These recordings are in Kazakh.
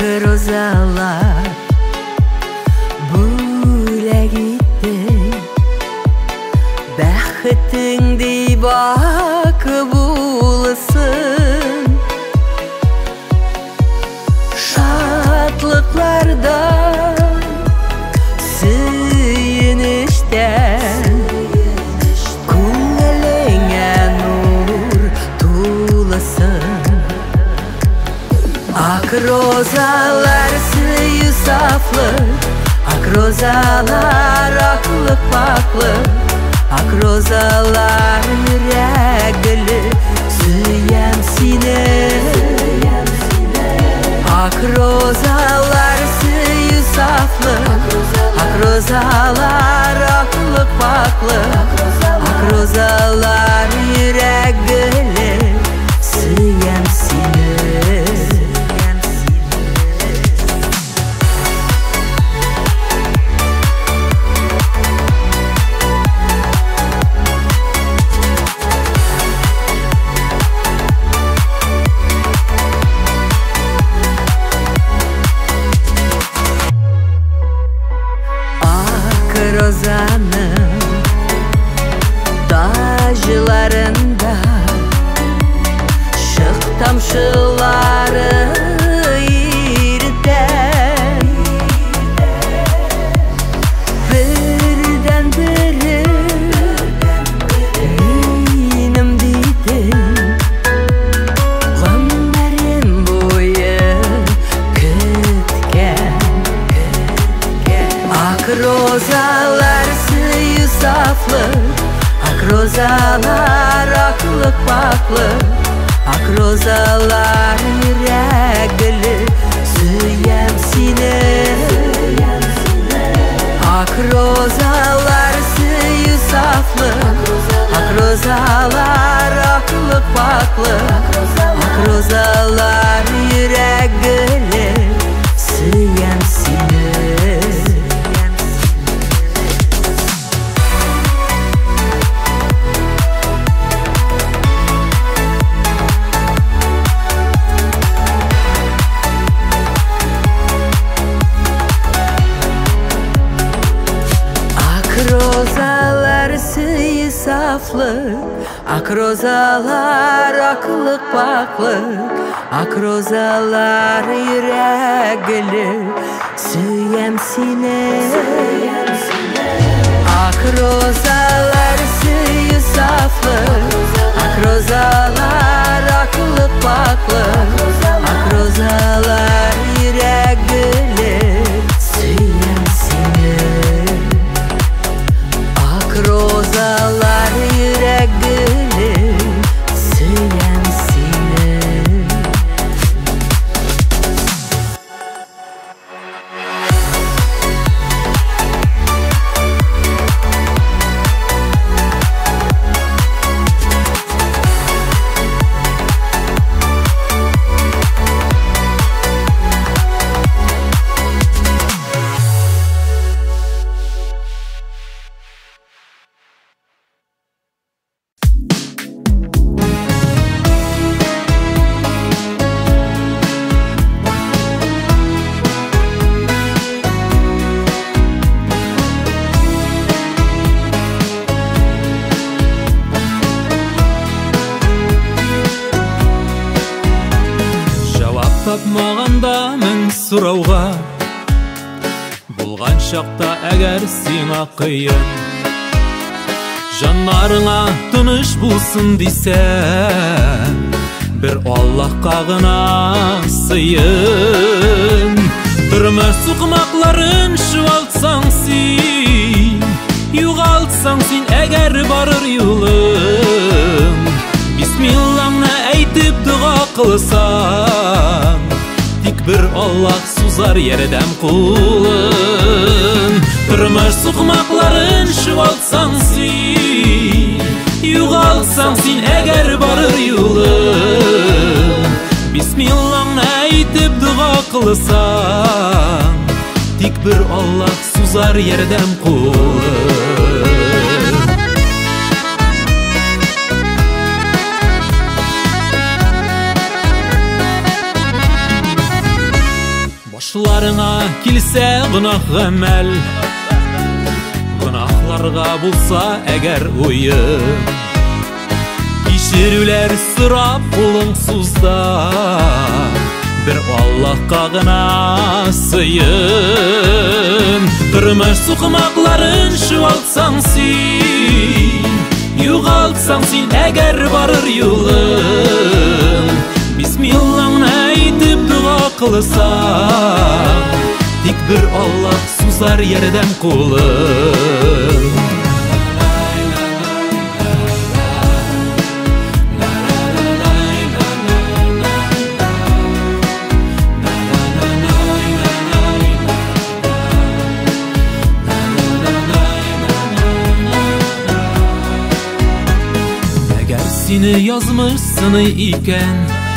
rozalar Bule gitti Bäxtиңди bak bulasın Şatlıklardan Süyünüşten Күңелеңе nur tulasın Ak rozalar suyu saflık Ak rozalar aklık paklık Ak rozalar yüreğli Süyem seni Ak rozalar suyu saflık Ak rozalar aklık paklık Ak rozalar yüreğli Süyem seni Rozanın dajlarında Şık tamşıları irden Birden biri benim dedim Ömrüm boyu kütken Ak rozalar suyu saflık Ak rozalar aklık paklık Ak rozalar yüreğli Süyem seni Ak rozalar suyu saflık Ak rozalar aklık paklık Ak rozalar yüreğli Süyem seni Rozalar suyu saflık Ak rozalar aklık paklık Ak rozalar yüreğli Süyem seni Ak rozalar suyu saflık Ak rozalar aklık paklık Ak rozalar yüreğli Süyem seni Ak rozalar yüreğli Süyem seni Tapmaganda мең сурауга Булган чакта әгәр сиңа кыйын Жаннарыңа тыныч булсын дисәң Бер Аллаһка гына сыйын Тормыш сукмакларын чуалтсаң син Югалтсаң син әгәр барыр юлың Бисмиллахны әйтеп дуга кылсаң Тик бер Аллаһ сузар ярдәм кулын Тормыш сукмакларын чуалтсаң син Югалтсаң син әгәр барыр юлың Бисмиллахны әйтеп дуга кылсаң Тик бер Аллаһ сузар ярдәм кулын Kullarına kilse günah emel, günahlarga bulsa eger uyum, kişirüler sırap kulunsuzda, bir Allah'a gına sıyın. Kırmış suqmaqların şuvaltsan sin, yuğaltsan sin eger barır yolun. Bismillah'ın aytip dua kılsan, tik bir Allah susar yerden kulun. Seni yazmışsın iken,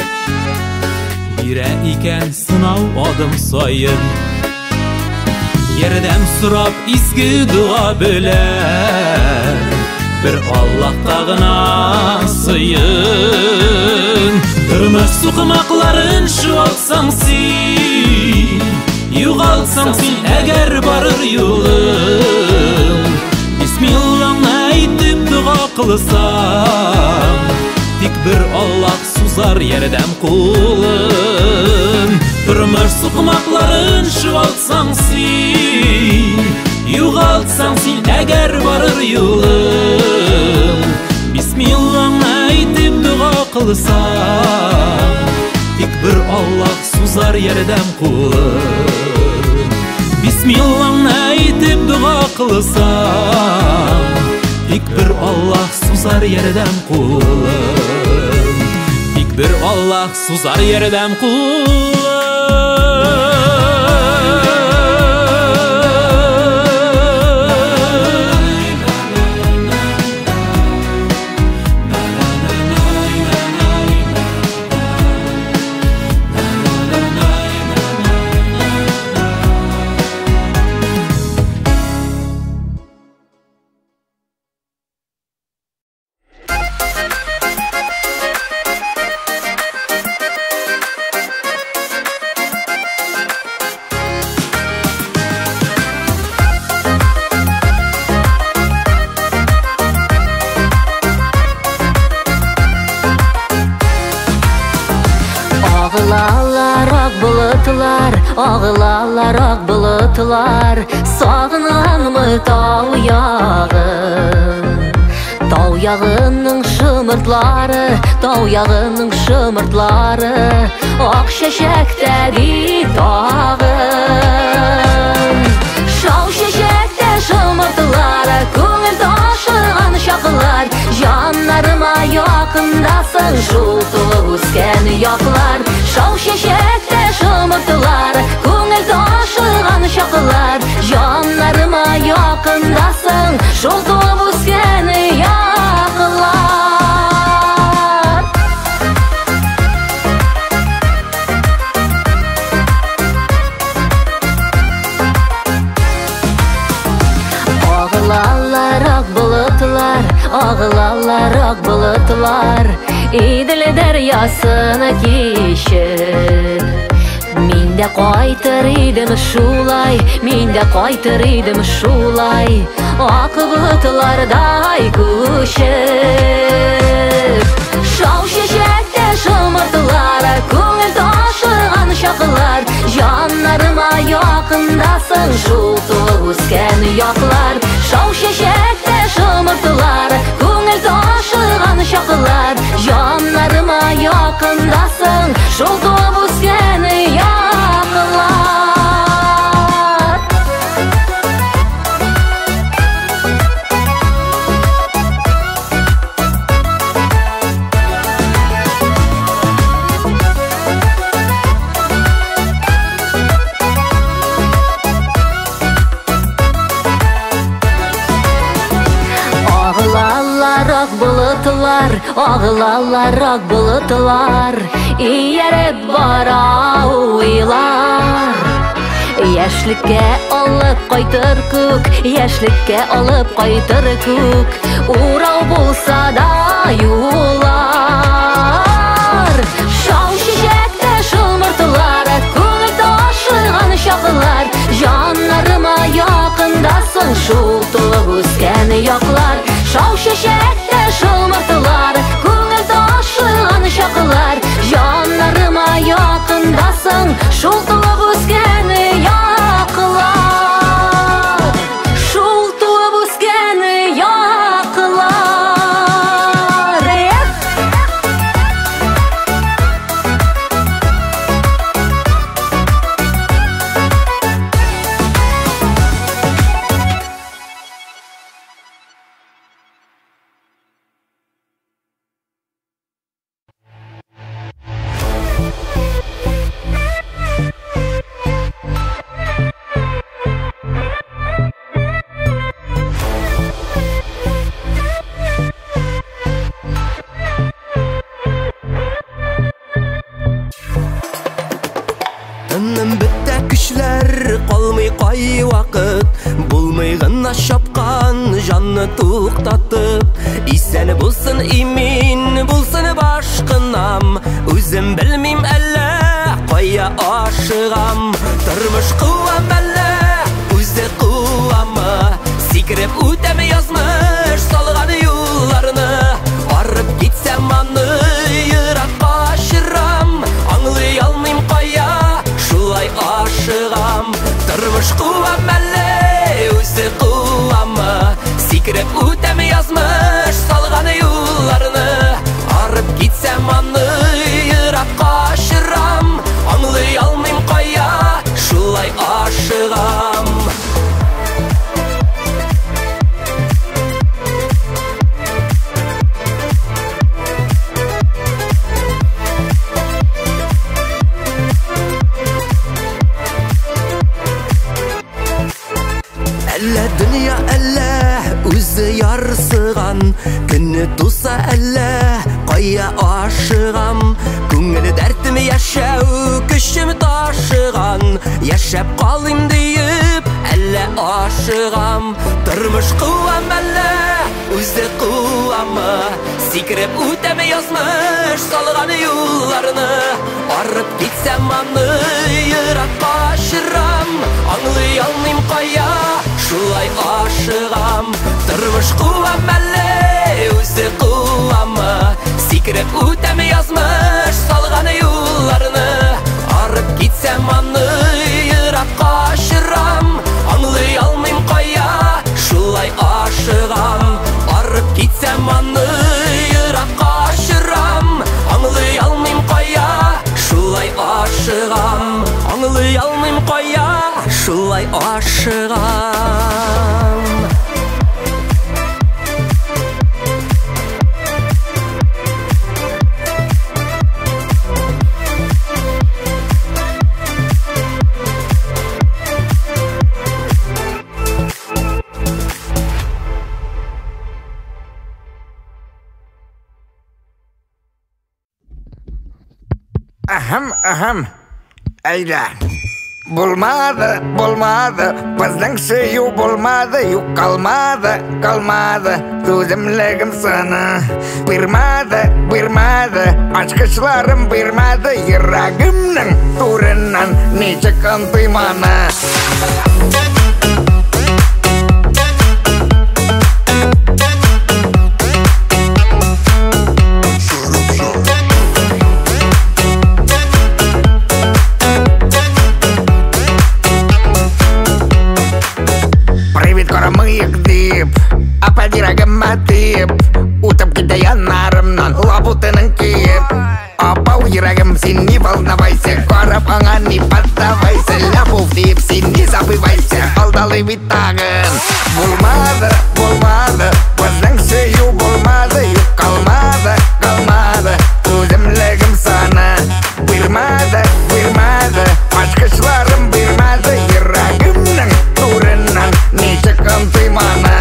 bire iken sınav adım sayın. Yerden sırap izgi dua bilen, bir Allah tağına sıyın. Kırmış suqmaqların şuvaltsan sin, yuğaltsan sin eger barır yolun. Bismillah'ın aytip dua kılsan, tik bir Allah suzar yerden kulun. Kırmış suqmaqların şuvaltsan sin, yuğaltsan sin eger barır yolun. Bismillah'ın aytip dua kılsan, tik bir Allah suzar yerden kulun. Bismillah'ın aytip dua kılsan, tik bir Allah suzar yerden kulun. Tik bir Allah suzar yerden kulun. Ağılalar ak bulutlar, ağılalar ak bulutlar, sağınanmı tau yağın? Tau yağının şımırtları, tau yağının şımırtları, ak şeşekteri tağın. Şau şeşekte şımırtları, көңіл taşıyan şakılar, canlarıma yakındasın şu tulu üsken yaklar. Şau şeşekte şımırtılar, көңіл taşıyan şakılar, canlarıma yakındasın şu tulu üsken yaklar. Ağılarlar ak bulutlar, ağılarlar ak bulutlar, İdil deryasını kişir. Min de qaytır idim şulay, min de qaytır idim şulay, ak bulutlarday kuşir. Şau şeşekte şımırtılar, көңіл taşıyan şakılar, canlarıma yakındasın şu tulu üsken yaklar. Şau şeşekte şımırtılar, көңіл taşıyan şakılar, canlarıma yakındasın şu tulu üsken yaklar. Ağılarlar ak bulutlar, ağılarlar ak bulutlar, iyerip bara uylar. Яшьлеккә алып кайтыр күк, яшьлеккә алып кайтыр күк, урау булса да юллар. Шау чәчәктә шымыртылар, күңел ташыган чак yoqlar Şau şeşekte şılmırtılar Көңіл taşıyan şaqılar Жанlarıma yakındasın Şul tuğup üskeni yaqılar Şul tuğup üskeni yaqılar Тынным бітті күшлер, қалмай қай вақыт Болмай ғына шапқан жанны тоқтатып Исәні болсын имен, болсын башқынам Өзім білмейм әлі, қая ашығам Тұрмыш қуам әлі, өзі қуамы Секіріп өтем язмыш салған юлларыны Арып кетсем аны, ираққа шырам Аңлай алмайм қая Шулай ашығам Тұрмыш қуам әлі Өзі қуамы Секіріп өтем язмыш салған юлларыны Арып кетсем аны Ираққа шырам Аңлай алмайм қая Шулай ашығам Әлі дүния әлі өзі ярсыған Күні туса әлі қая ашығам Көңілі дәртімі яшәу күшім ташыған Яшәп қалым дейіп әлі ашығам Тұрмыш қуам әлі өзі қуамы Секіріп өтемі язмыш салған юлларыны Арып кетсем аны ираққа шырам Аңлай алмайм қая Шулай ашығам Тұрмыш қуам әлі өзі қуамы Секіріп өтемі язмыш салған юлларыны Арып кетсем аны ираққа шырам Аңлай алмайм қая Шулай ашығам Арып кетсем аны ираққа шырам Аңлай алмайм қая Шулай ашығам Аңлай алмайм қая Шулай ашығам Aham, ayda Bo'lmadi, bizning suyu bo'lmadi Yo'q qalmadi So'zimligim sana Bermadi Ochqishlarim bermadi Yuragimning to'rinan necha kun to'ymani Apa diragam matip Utap kita yanarimnan Labutining kiyip Apa diragam seni волновайся Qarab angani pattavaysa Labov deyip seni zabivaysa Aldalay bitagin Bo'lmadi Bizning suyu bo'lmadi Yo'q qalmadi So'zimligim sana Bermadi Ochqishlarim bermadi Yuragimning to'rinan necha kun to'ymani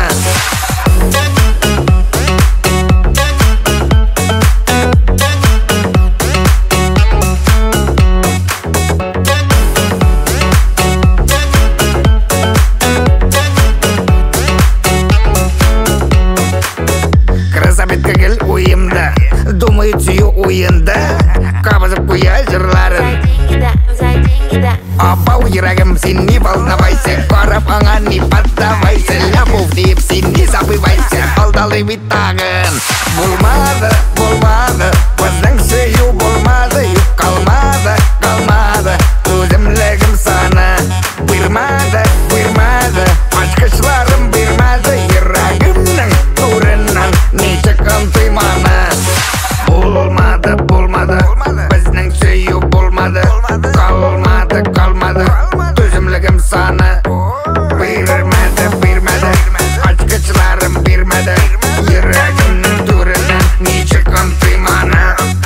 Апау йөрәгем, син ни волновайся, карап аңа ни поддавайся, любовь дип син не забывайся, алдалый бит тагын. Булмады, булмады, безнең сөю булмады, юк калмады, калмады, түземлегем саны. Бирмады, бирмады, ачкычларым бирмады, йөрәгемнең турыннан ничек антыйманы. Булмады, булмады, безнең сөю булмады, калмады, калмады, түземлегем саны. Бирмәде, бирмәде, ачкычларым бирмәде, йөрәгемнең турыннан ничек антыйманы.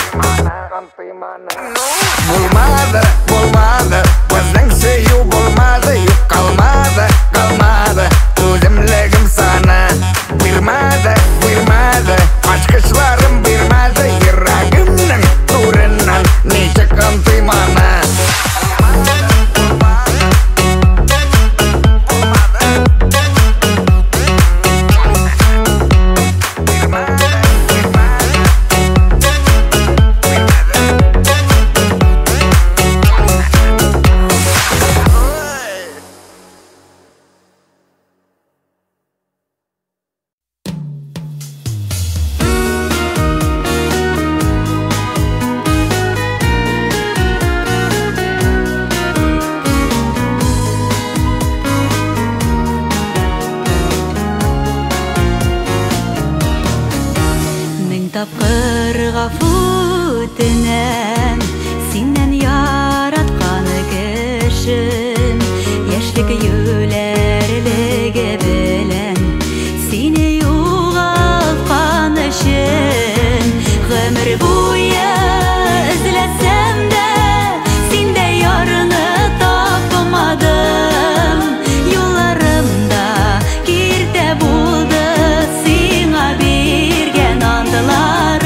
Булмады, булмады, безнең сөю булмады, юк калмады, калмады, түземлегем саны. Бирмәде, бирмәде, ачкычларым бирмәде, йөрәгемнең турыннан ничек антыйманы. Тапкыр гафу үтенәм, синнән яраткан кешем, яшьлек юләрлеге белән сине югалткан өчен, гомер буе эзләсәм дә синдә ярны тапмадым, юлларымда киртә булды сиңа биргән антылар.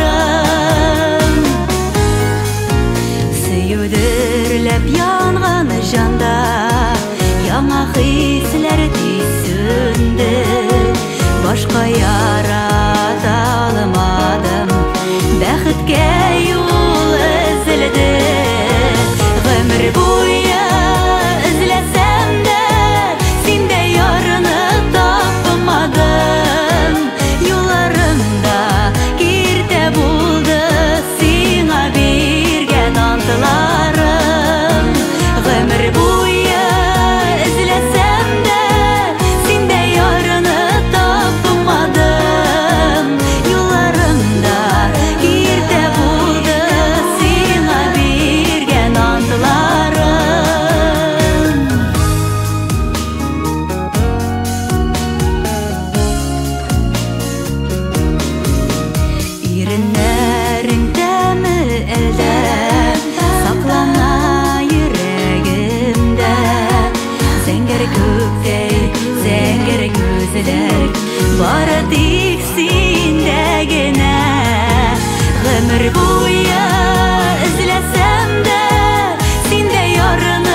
Сөюдерләп янган жанда яңа хисләр тисүнде, башка ярата алмадым, бәхеткә юл эзләде. Гомер буе эзләсәм дә синдә ярны тапмадым, юлларымда киртә булды сиңа биргән антыларым. Гомер буе эзләсәм дә синдә ярны тапмадым, юлларымда киртә булды сиңа биргән антыларым. Иреннәрең тәме әлдә саклана йөрәгемдә, зәңгәр күктәй зәңгәр күзләр бары тик синдә генә. Гомер буе эзләсәм дә синдә ярны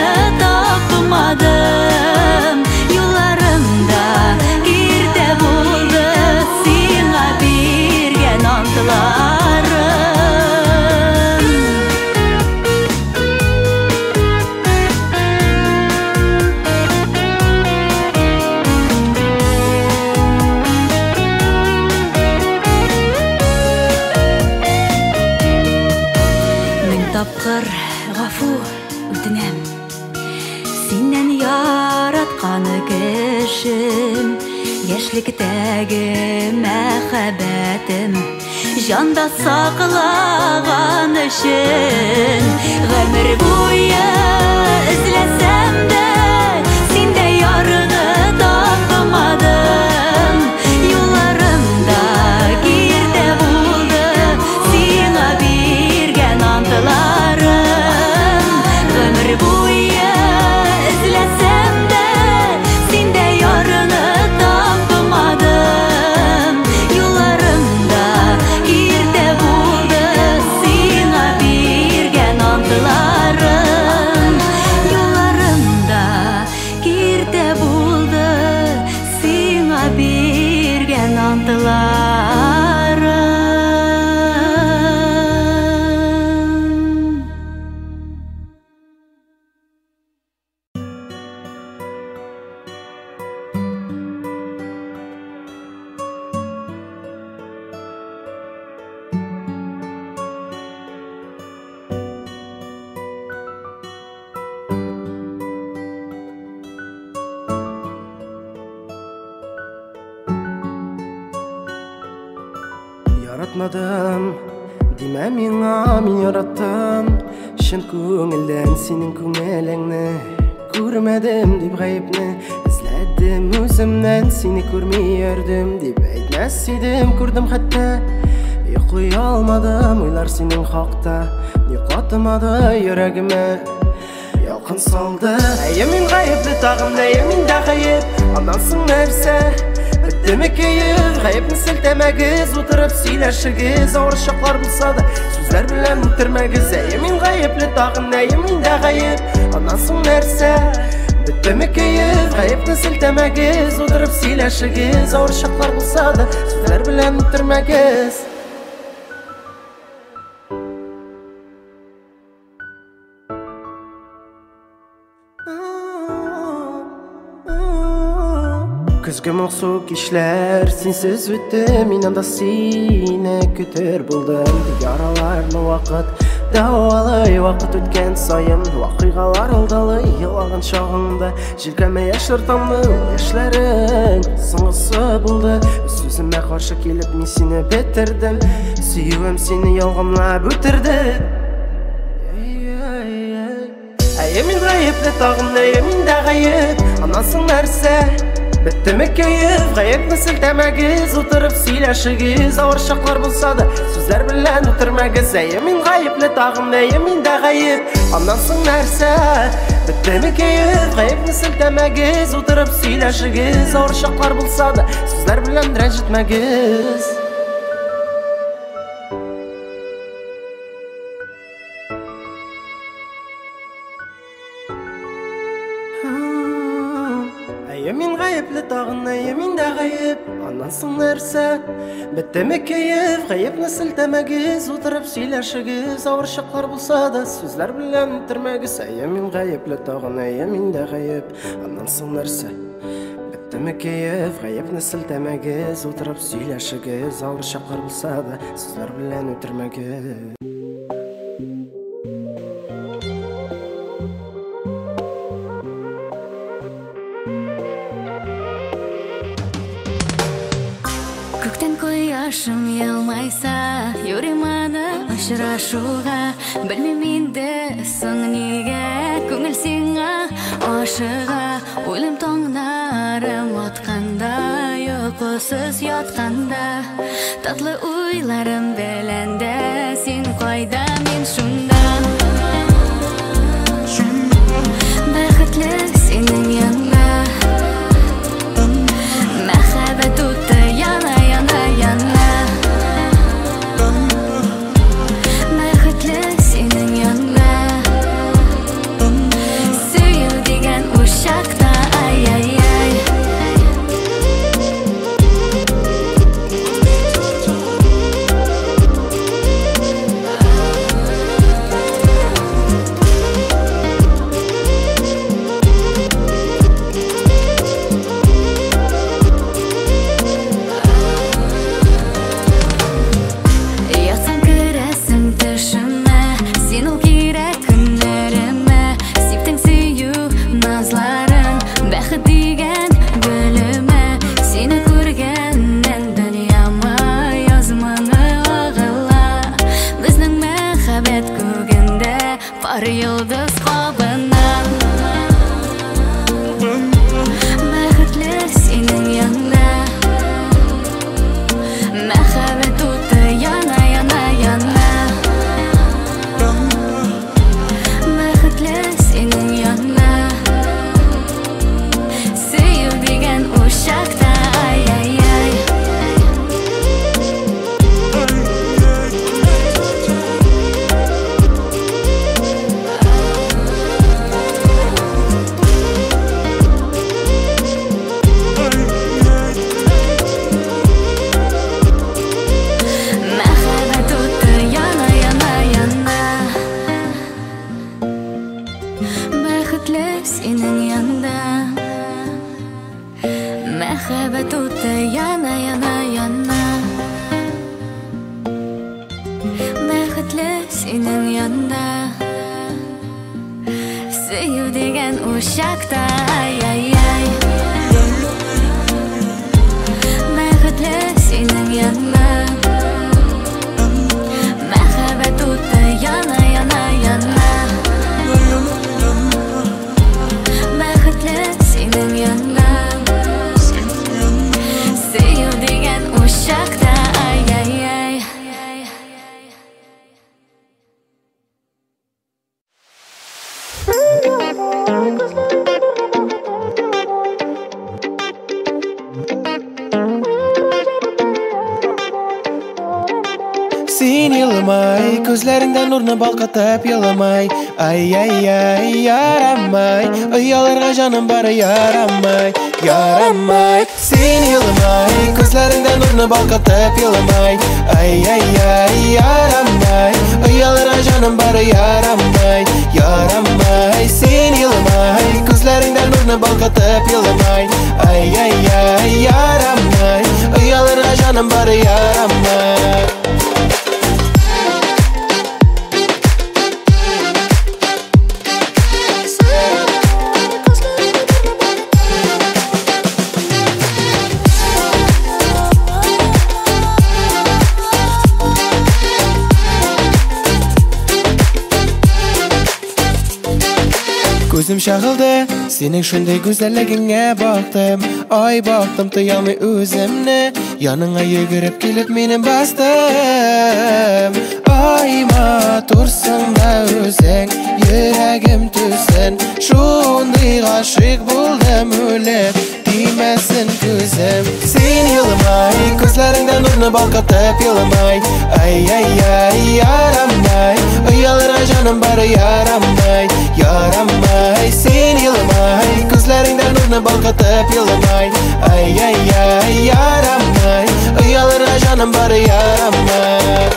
тапмадым, юлларымда киртә булды сиңа биргән антыларым. Мең тапкыр гафу үтенәм, синнән яраткан кешем, яшьлектәге мәхәббәтем җанда саклаган өчен. Гомер буе эзләсәм дә синдә ярны тапмадым, юлларымда киртә булды сиңа биргән антыларым. Гомер буе эзләсәм дә синдә ярны тапмадым, юлларымда киртә булды сиңа биргән антыларым. Yoqlatmadım Dime mena men yarattım Şın көңілден senin көңіліңні Көрмедім деп ғайыпны Izledim өзімнен seni көрмей ердім Деп әйтмәс едім көрдім хәтта Йоқлый алмадым ойлар сенің хақта Йоқлатмады йөрәгіме Ялқын салды Әйемен ғайыпты тағым әйемен де ғайып Анансың нәрсә Bittimi keyif Ғайыпны сілтемәгіз Отырып сөйләшігіз Ауыр шақлар болса да Сөздер білән үтірмәгіз Әйемен ғайыплы тағын әйемен де ғайып Анансың нәрсә Bittimi keyif Ғайыпны сілтемәгіз Отырып сөйләшігіз Ауыр шақлар болса да Сөздер білән үтірмәгіз Күзгі мұқсу кешлер сенсіз өтті Мен анда сені күтер болдым Яраларны вақыт дауалай Вақыт өткен сайын Вақиғалар алдалы Елаған шағында Желкәме яшыр тамды Яшләрің сыңғысы болды Сөзіме қаршы келіп мен сені бітірдім Сүйуім сені ялғамлап өтірді Әйемен ғайыпты тағым әйемен де ғайып Анасың нәрсе Bittimi keyif Ғайыпны сілтемәгіз Отырып сөйләшігіз Ауыр шақлар болса да Сөздер білән өтірмәгіз Әйемен ғайыплы тағым әйемен де ғайып Анансың нәрсә Bittimi keyif Ғайыпны сілтемәгіз Отырып сөйләшігіз Ауыр шақлар болса да Сөздер білән рәнжітмәгіз Әйемен ғайыплы тағын әйемен де ғайып Анансың нәрсә Bittimi keyif Ғайыпны сілтемәгіз Отырып сөйләшігіз Ауыр шақлар болса да Сөздер білән үтірмәгіз Әйемен ғайыплы тағын әйемен де ғайып Анансың нәрсә Bittimi keyif Ғайыпны сілтемәгіз Отырып сөйләшігіз Ауыр шақлар болса да Сөздер білән үтірмәгіз Көктен кояшым елмайса Юриманы ұшырашуға Білмем енді соң неге Көңіл сеңа ашыға Ойлым тоңнарым отқанда Йоқысыз ятканда Татлы ойларым беләнде Сен қайда мен шунда Бәхетлі сенің янда Мәхәббәт уты яна Бәхетлі сенің янда Сөю деген ұшақта Ай-ай-ай Yıldız kabından Бәхетлі сенің янда Мәхәббәт уты яна Бәхетлі сенің янда Сөю деген ұшақта Ай-ай-ай Мәхәббәт уты яна Бәхетлі сенің янда Сөю деген ұшақта Ай-ай-ай Бәхетлі сенің янда yılmay, gözlerinden nurunu balkatıp yılamay. Ay ay ay yaramay, ayalarga canım bari yaramay. Yaramay, sen yılamay, gözlerinden nurunu balkatıp yılamay. Ay ay ay yaramay, ayalarga canım bari yaramay. Yaramay, sen yılamay, gözlerinden nurunu balkatıp yılamay. Ay ay ay yaramay, ayalarga canım bari yaramay. Gözüm şağıldı, senin şunday güzelligine baktım. Ay baktım, tuyamı özümne, yanına yugurip gelip menin bastım. Ayma tursun da özün, yüreğim tüsün. Şunday aşık buldum öyle, değmesin gözüm. Sen yılmay, gözlerinden nurunu balkatıp yılmay. Ay ay ay yaramay, ayalara canım bari yaramay. Yaramay, sen yılmay, gözlerinden nurunu balkatıp yılmay. Ay ay ay yaramay, ayalara canım bari yaramay.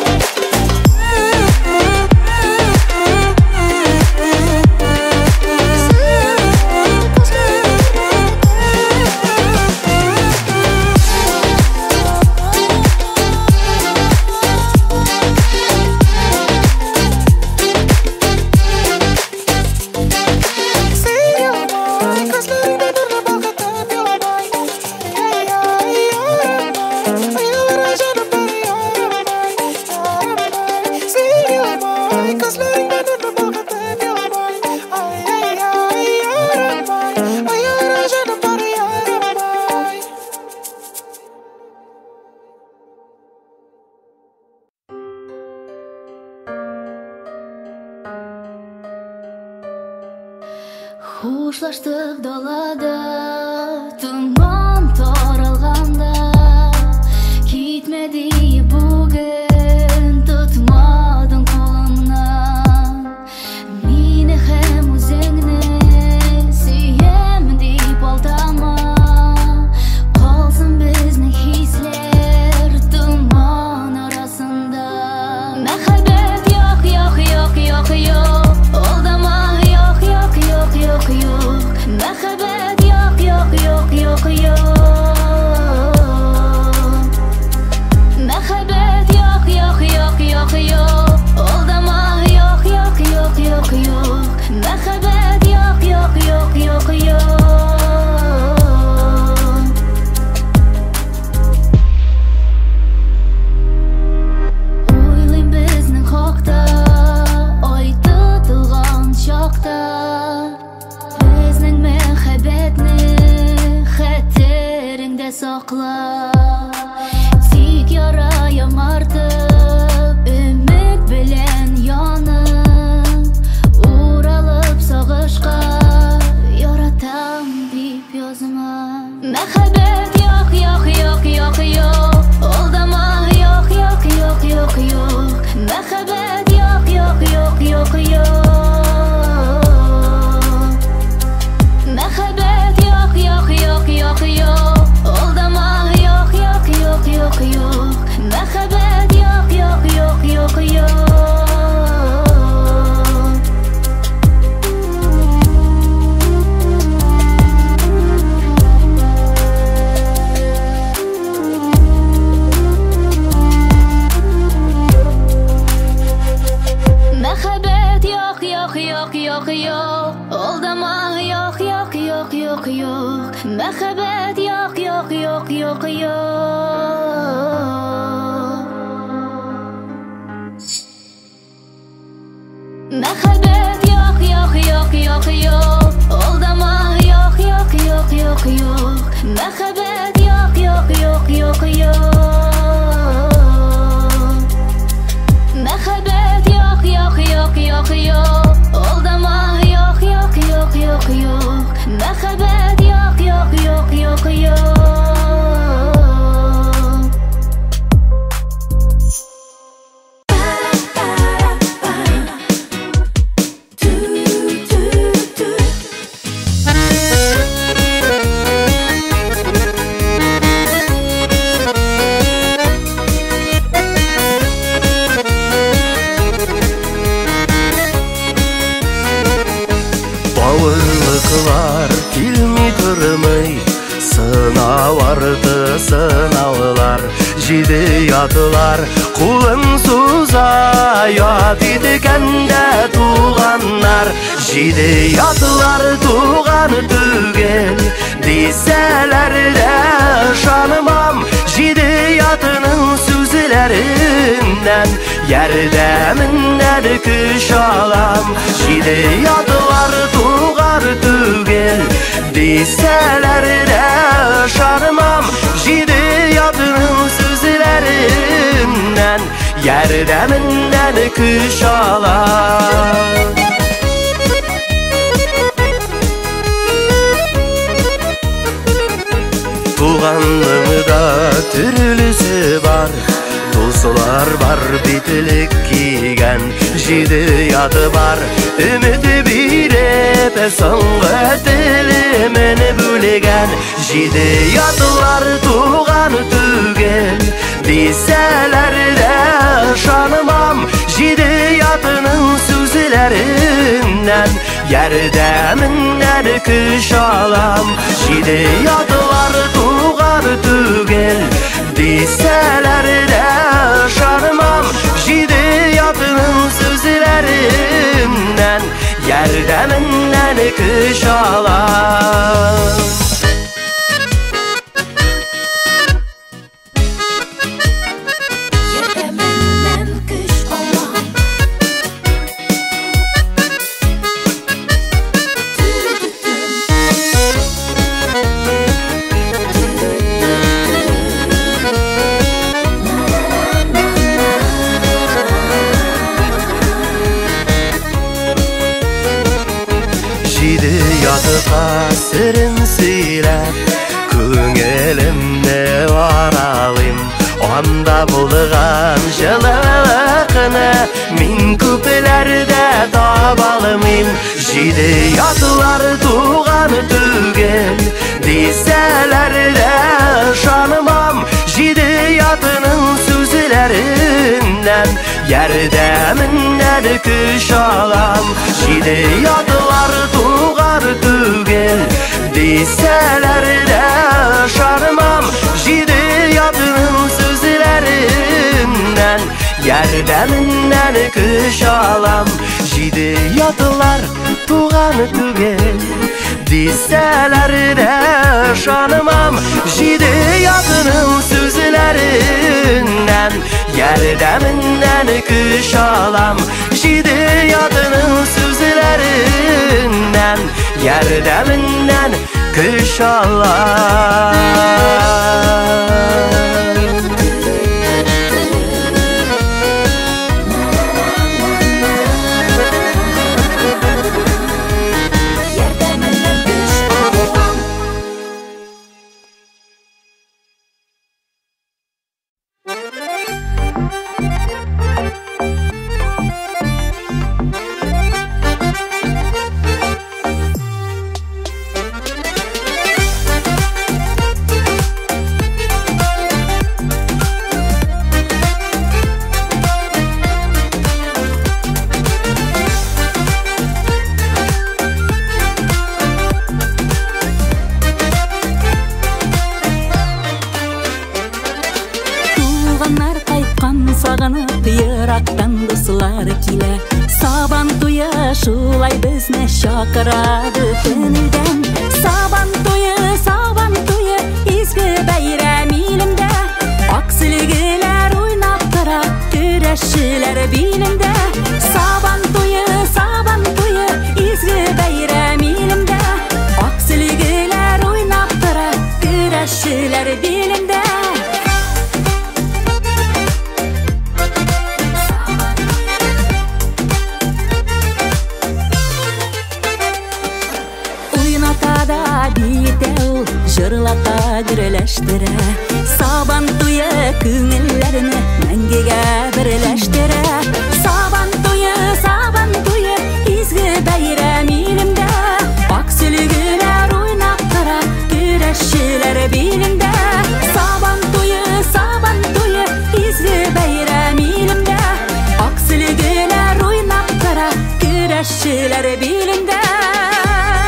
Kuşlaştık dalada, tuman taralganda. Gitmedi bugün, tutmadın kolundan. Meni hem özüngni suyem deyip aldama. Kalsın bizning hisler tuman arasında. Mehabbet yok yok yok yok yok, aldama yok yok yok yok yok. Mehabbet yok yok yok yok yok. Mehabbet yok yok yok yok yok, aldama yok yok yok yok yok. Mehabbet yok yok yok yok yok. Oylayım bizning haqda, oy tutilgan chaqda. Bizning mehabbetni xatiringda saqla. Tik yarayım artıp, ümit bilen yanıp. Uğralıp sağışqa, yaratam deyip yozma. Mehabbet yok yok yok yok yok, aldama yok yok yok yok yok. Mehabbet yok yok yok yok yok. Mehabbet yok yok yok yok yok, aldama yok yok yok yok yok. Mehabbet yok yok yok yok yok. Mehabbet yok yok yok yok yok, aldama yok yok yok yok yok. Mehabbet yok yok yok yok yok. Mehabbet yok yok yok yok yok, aldama yok yok yok yok yok. Mehabbet yok yok yok yok yok. Mehabbet yok yok yok yok yok, aldama yok yok yok yok yok. Mehabbet yok yok yok yok yok. Ауылықлар келмей тұрмай, сынауарды сынаулар, жиде ятылар қолын созай, атиді кәнді туғаннар. Жиде ятылар туған түгел, дейсәләр дә шанымам, жиде ятының сүзләріннән, ярдәміннән күш алам. Жиде ятылар туған түгел, дейсәләр дә шанымам, жиде ятының сүзләріннән, ярдәміннән күш алам. Туғанымда түрлісі бар, досылар бар бетілік киген, жиде яты бар үміті бейреп соңғы тілімін бөлеген. Жиде ятылар туған түгел, дейсәләр дә шанымам, жиде ятының сүзләріннән, ярдәміннән күш алам. Жиде ятылар туған түгел, дейсәләр дә шанымам, жиде ятының сүзләріннән, ярдәміннән күш алам. Сырын сөйләп, көңілімді аралым, анда болған жылылықны мен көпілерді табалымым. Жиде ятылар туған түгел, дейсәләр дә шанымам, жиде ятының сүзләріннән, ярдәміннән күш алам. Жиде ятылар туған түгел, дейсәләр дә шанымам, жиде ятының сүзләріннән, ярдәміннән күш алам. Жиде ятылар туған түгел, дейсәләр дә шанымам, жиде ятының сүзләріннән, ярдәміннән күш алам. Жиде ятының сүзләріннән, ярдәміннән күш алам. Шулай безне шақырады көңілден. Сабан тойы, изгі бәйрәм илімді, ақсілгілер ойнап тұра, күрәшшілер билімді. Сабан тойы, изгі бәйрәм илімді, ақсілгілер ойнап тұра, күрәшшілер билімді. Жырлата гүреләштірі, сабан туя күңілләріні мәңгеге бірләштірі. Сабан туя, изгі бәйрәм илімді, ақ сүлгілер ойнап тұра, күрәшшілер билімді. Сабан туя, изгі бәйрәм илімді, ақ сүлгілер ойнап тұра, күрәшшілер билімді.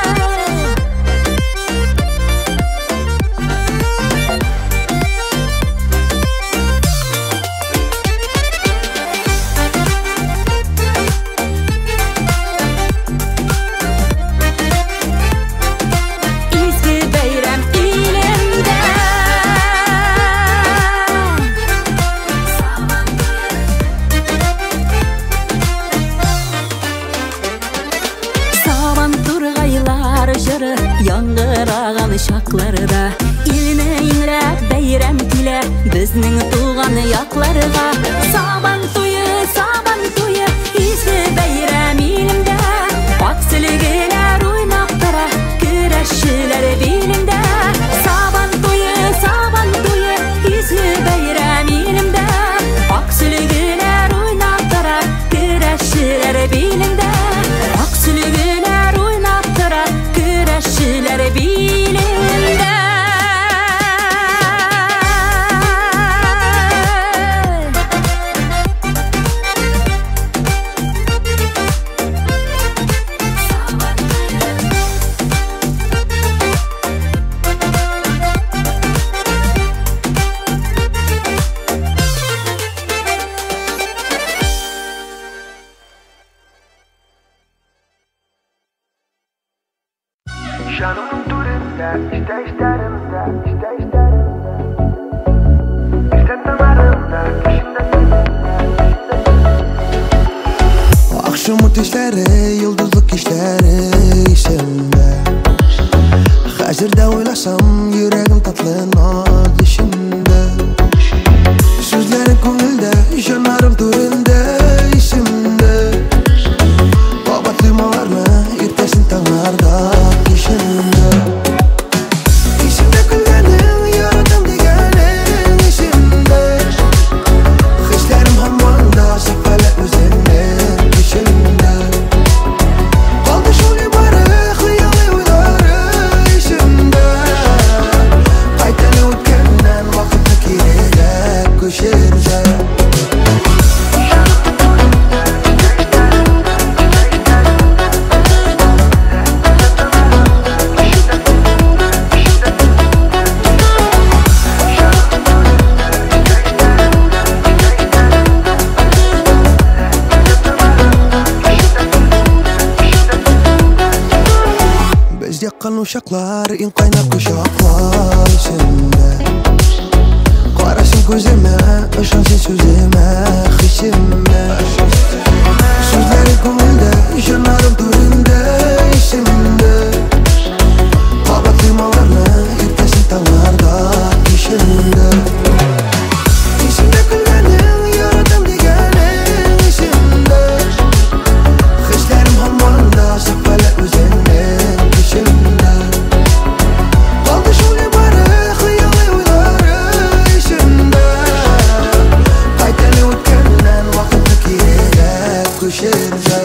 жыры яңгыраган шакларда илне иңрәп бәйрәм килә безнең туган якларга сабан туе изге бәйрәм илендә аксылыгылар уйнап тора көрәшчеләр билендә сабан туе изге бәйрәм илендә аксылыгылар уйнап тора көрәшчеләр билендә аксылыгылар уйнап тора көрәшчеләр билендә Canımın durumda, işte işlerimde damarımda, peşimde akşam ateşleri, yıldızlık işleri isimde hazırda oylasam yüreğim tatlı naz işimde sözlerin ko'ngilda, janarım turunda isimde baba tuymalarni ertasin tanglarda İsimde külgenin, yaradım degenin isimde Hislerim hamanda, sakala özenler işimde Kaldı şul ibarı, hıyali uyları işimde Kaytanı ötkenden vakıtlı kirelek köşerze Yakkan uşaklar, in kaynar kuşaklar içinde Karasın gözüme, ışansın sözüme, hisimde Sözlerin ko'ngilda, janarım turunda isimde Baba tuymalarni ertasin tanglarda kishimde İsimde külgenin, yaradım degenin isimde Hislerim hamanda, sakala özenler kishimde Kaldı şul ibarı, hıyali uyları işimde Kaytanı ötkenden vakıtlı kirelek köşerze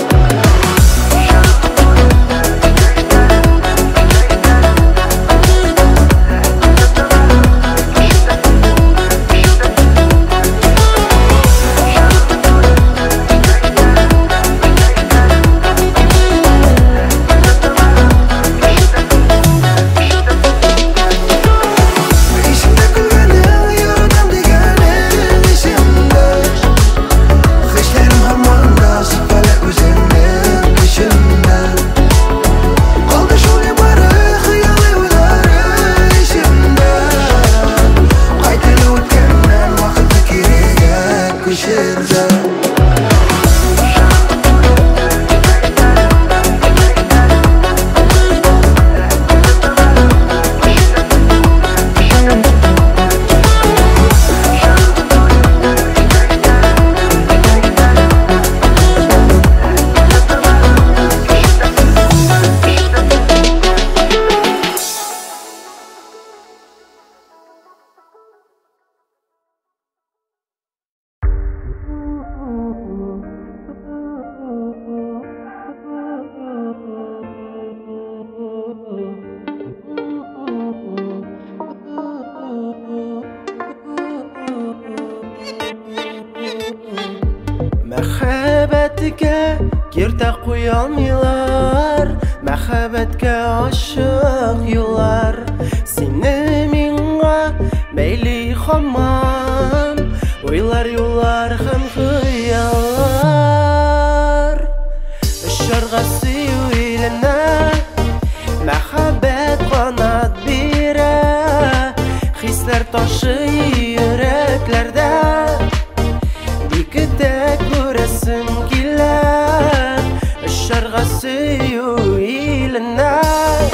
Gerdə qoyalmıyorlar Məhəbbətə aşıq yollar Seni minğa meyli xaman Oylar yollar həm xıyallar Şarğası uyilənə Məhəbbət qanat birə Hislər taşı yüreklərdə Dikdə görəsim kilə Şarğası uyilənə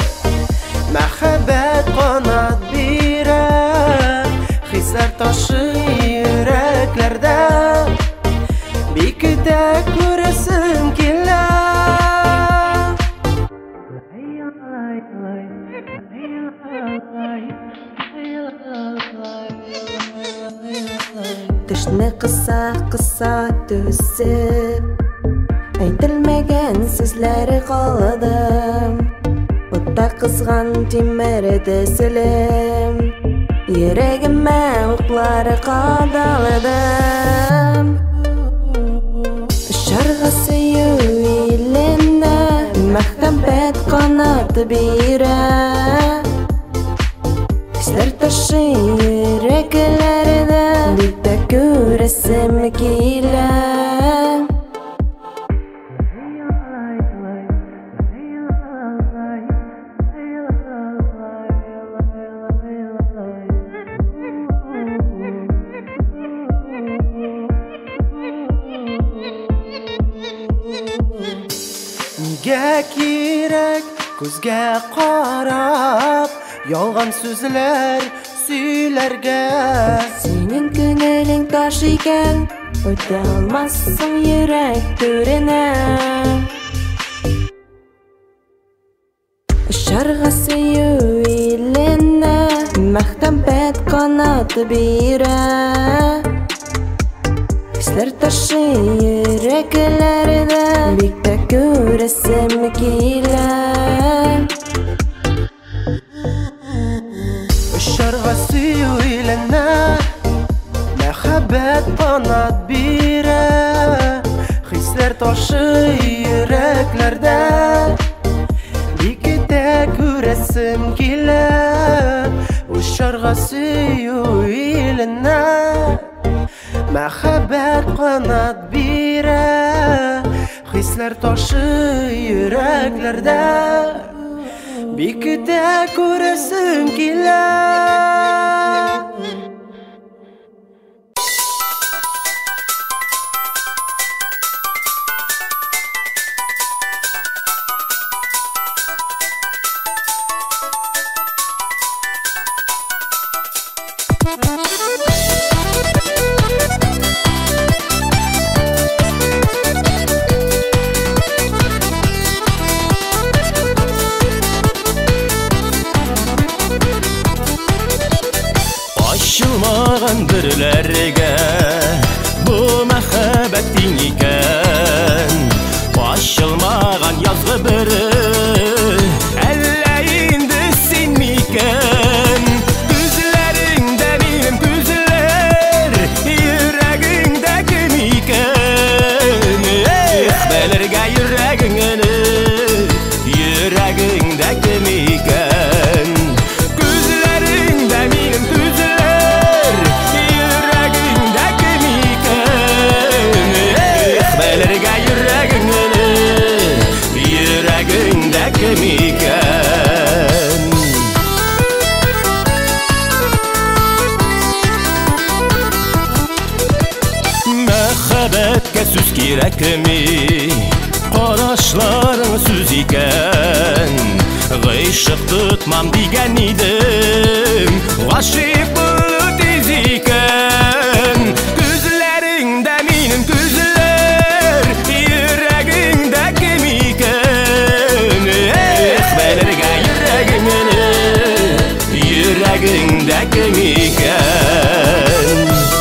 Бекіде көресім келі Түшні қыса түсіп Айтылмеген сөзлері қаладым Отта қызған темірді сілім Ерегіме ұқлары қадалыдым Шарға сүйі үйлені Мәхтәмбет қанаты бейірі Сілер ташы ерекілерді Бекті көресім келі Неге керек көзге қарап Ялған сөзлер сөйлерге Сенің көңілің таш екен Өте алмассың ерек төріне Шарға сүйі үйлені Мәхтәмбет қанаты бейірі Сілер ташы ерекілерді Бекті көресім келі Шарға сүйі үйлені Мәхәббет қанат бейірі Сілер ташы ереклерді Бекті көресім келі Шарға сүйі үйлені Мәхәббет қанат бейірі Хислер ташы yüreklerde Бекіде көресім келі Açılmağın birlerge bu məxəbətin ikən Açılmağın yazğı biri əllərində sin ikən Düzlərində benim düzlər Yüreğində kim ikən Bəlirgə yüreğini Yüreğində kim ikən Məxəbətə süz kirəkmi Qaraşların süz ikən Qıyşıq tutmam digən idim Qaşıq bulut iz ikən Düzlərində minim düzlər Yüreğində kim ikən Bəlirgə yüreğini Yüreğində kim ikən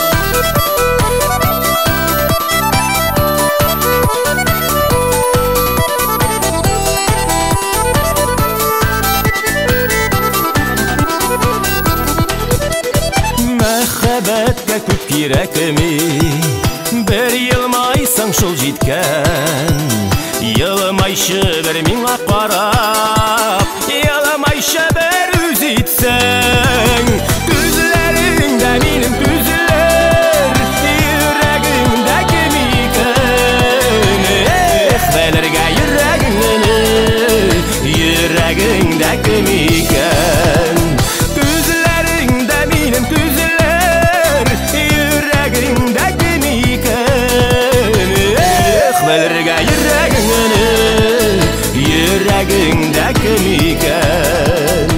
Məxəbətə tüp kirəkmi Bir yılmaysan şol jitkən Yılmayşı bir minğa qarab Yılmayşı bir üz itsən Düzlərində minim düzlər Yüreğimdə kim ikən Bəlirgə yüreğini Yüreğində kim ikən Düzlərində minim düzlər Yüreğində kim ikən Bəlirgə yüreğini Yüreğində kim ikən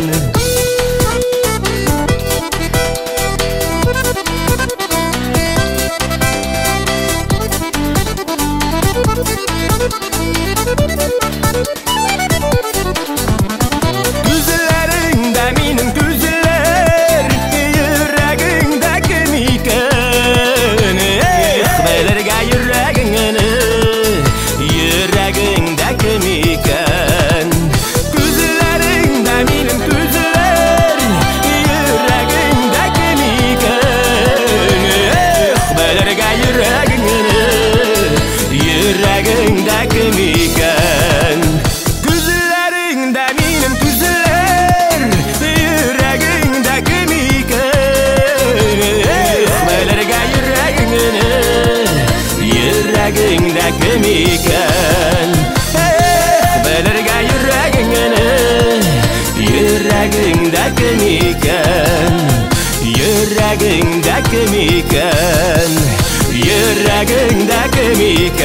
kim iken Belirge yüreğini Yüreğinde kim iken Yüreğinde kim iken Yüreğinde kim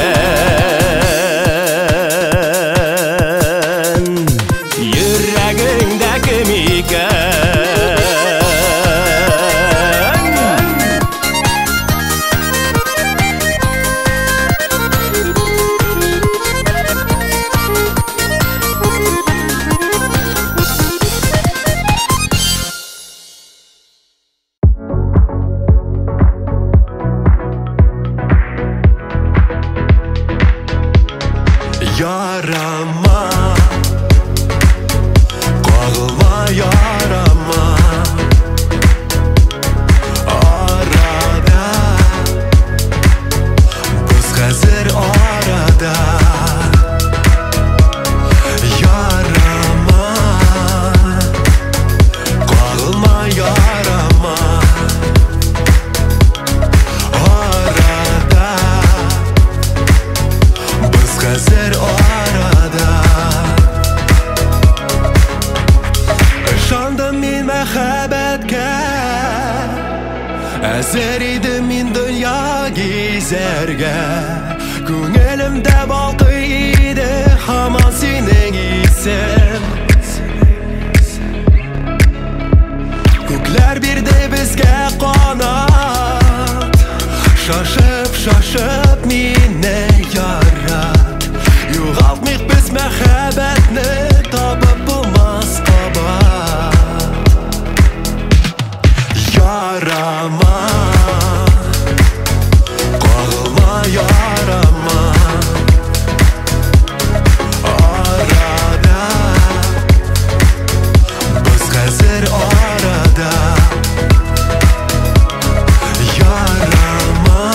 iken Yüreğinde kim iken Yarama, kağılma yarama Arada, biz hazır arada Yarama, kağılma yarama Arada, biz hazır arada Şandım min mehabetke Ezer idim min dünya gizerge Küngelimde balkıydı Haman senin isen Kökler bir de bizge kanat Şaşıp şaşıp minne yarat Yuğaltmik biz mehabetni Tabıp bulmaz kabat Yarama Kağılma yarama Arada biz hazır arada Yarama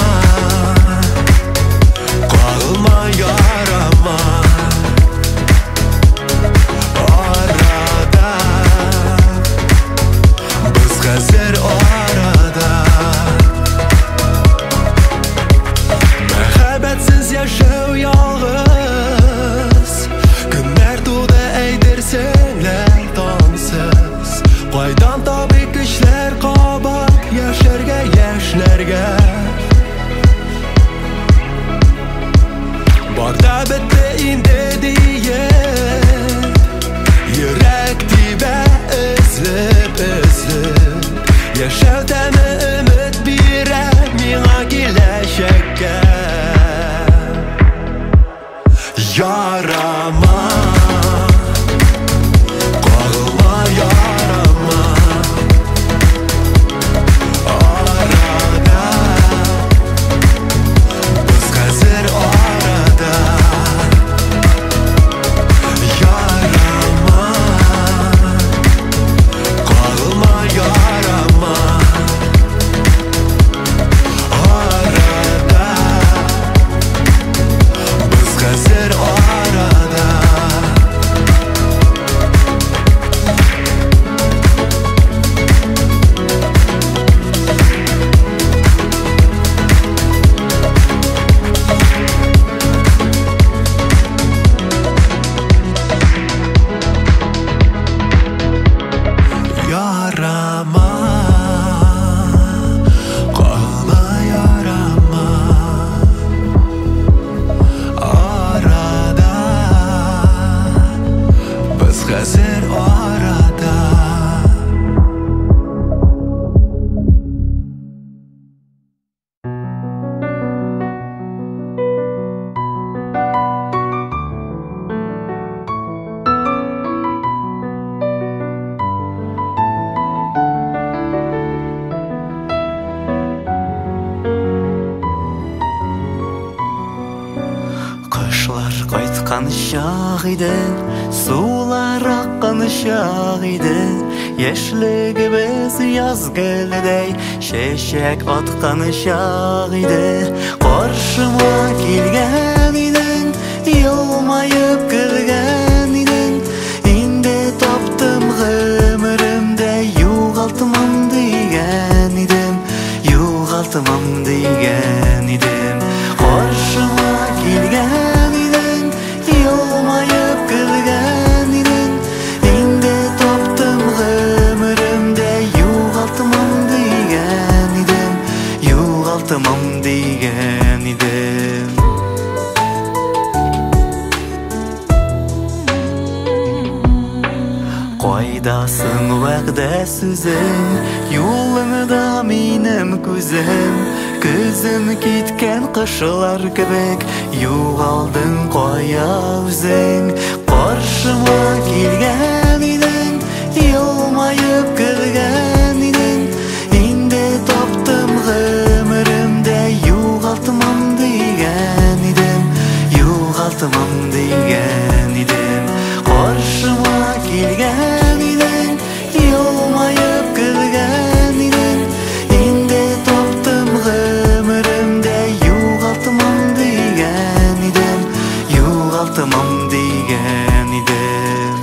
Kağılma yarama Arada biz hazır arada Mehabetsiz yaşav yalğız Günler tuğda eydirsinler tansız Qaydan tabi kişler qabaq Yaşarga yaşlarga Barda bitti indi diyet Yürek dibe izlip izlip Yaşav temi ümit bire Mina gileşekke Yarama Kağılma yarama Arada biz hazır arada Yarama Kağılma yarama Arada biz hazır arada Yarama Kağılma yarama Arada biz hazır arada Kışlar qaytqan şaq idi Sular aqqan şaq idi Yeşligimiz yaz gelidey Şeşek atqan şaq idi Qarşıma kelgan idin Yılmayıp kirgan idin Indi taptım gümrümde Yuğaltmam degan idim Yuğaltmam degan idim Qarşıma kelgan Қойдасың вәғдә сүзің, юлыңда минем күзім. Күзім кеткен қышылар кебек, юғалдың қоя үзің. Қаршыма келген едің, елмайып кірген едің. Инде таптым ғөмірімде, юғалтымам деген едім, юғалтымам деген едім. Қаршыма келген едің, елмайып кірген едің. Инде таптым ғөмірімде, юғалтымам деген едім, юғалтымам деген едім.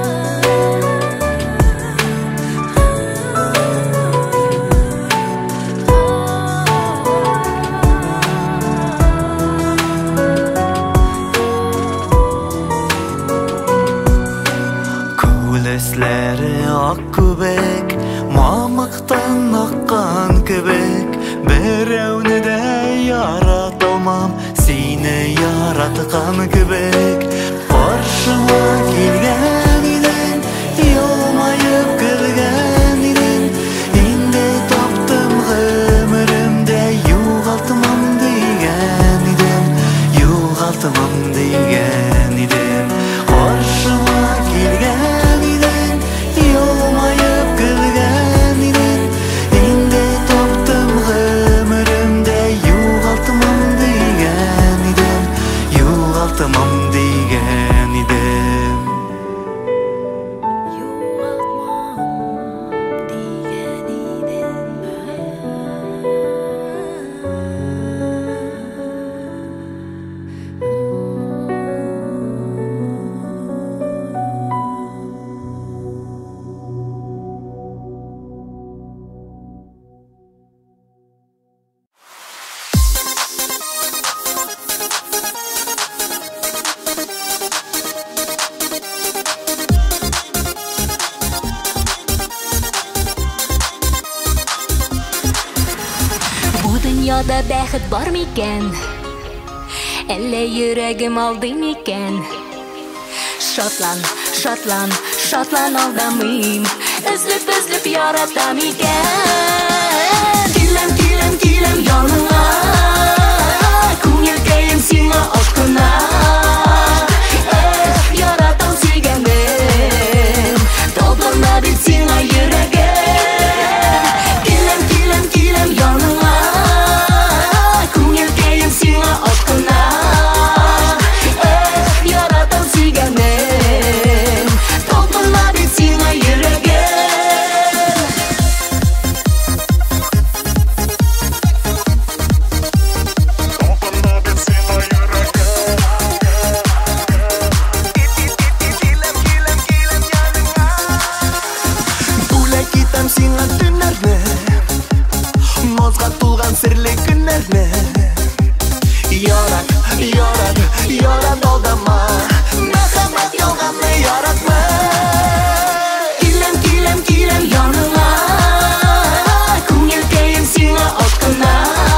Күлесләре ак күбек, мамыктан аккан кебек. Берәүне дә яраталмам, сине яраткан кебек. Каршыма килгән идең, елмаеп кергән идең. Инде таптым гомеремдә, югалтмам дигән идем, югалтмам дигән идем. Каршыма килгән идең, елмаеп кергән идең. Инде таптым гомеремдә, югалтмам дигән идем, югалтмам дигән идем. Dünyada бәхет бар микән? Әллә йөрәгем алды микән? Шатлан, шатлан, шатлан алдамыйм. Өзлеп яратам икән. Киләм, киләм, киләм яныңа. Күңелкәем сиңа ашкына. Яратам сөйгәнем. Табына бит сиңа йөрәгем. Киләм, киләм, киләм яныңа. Сиңа ашкына, яратам сөйгәнем. Талпына бит сиңа йөрәгем. Талпына бит сиңа йөрәгем. Киләм, киләм, киләм яныңа. Бүләк итәм сиңа төннәрне, назга тулган серле көннәрне. Ярат, ярат, ярат алдама. Мәхәббәт ялганны яратма. Киләм, киләм, киләм яныңа. Күңелкәем сиңа ашкына.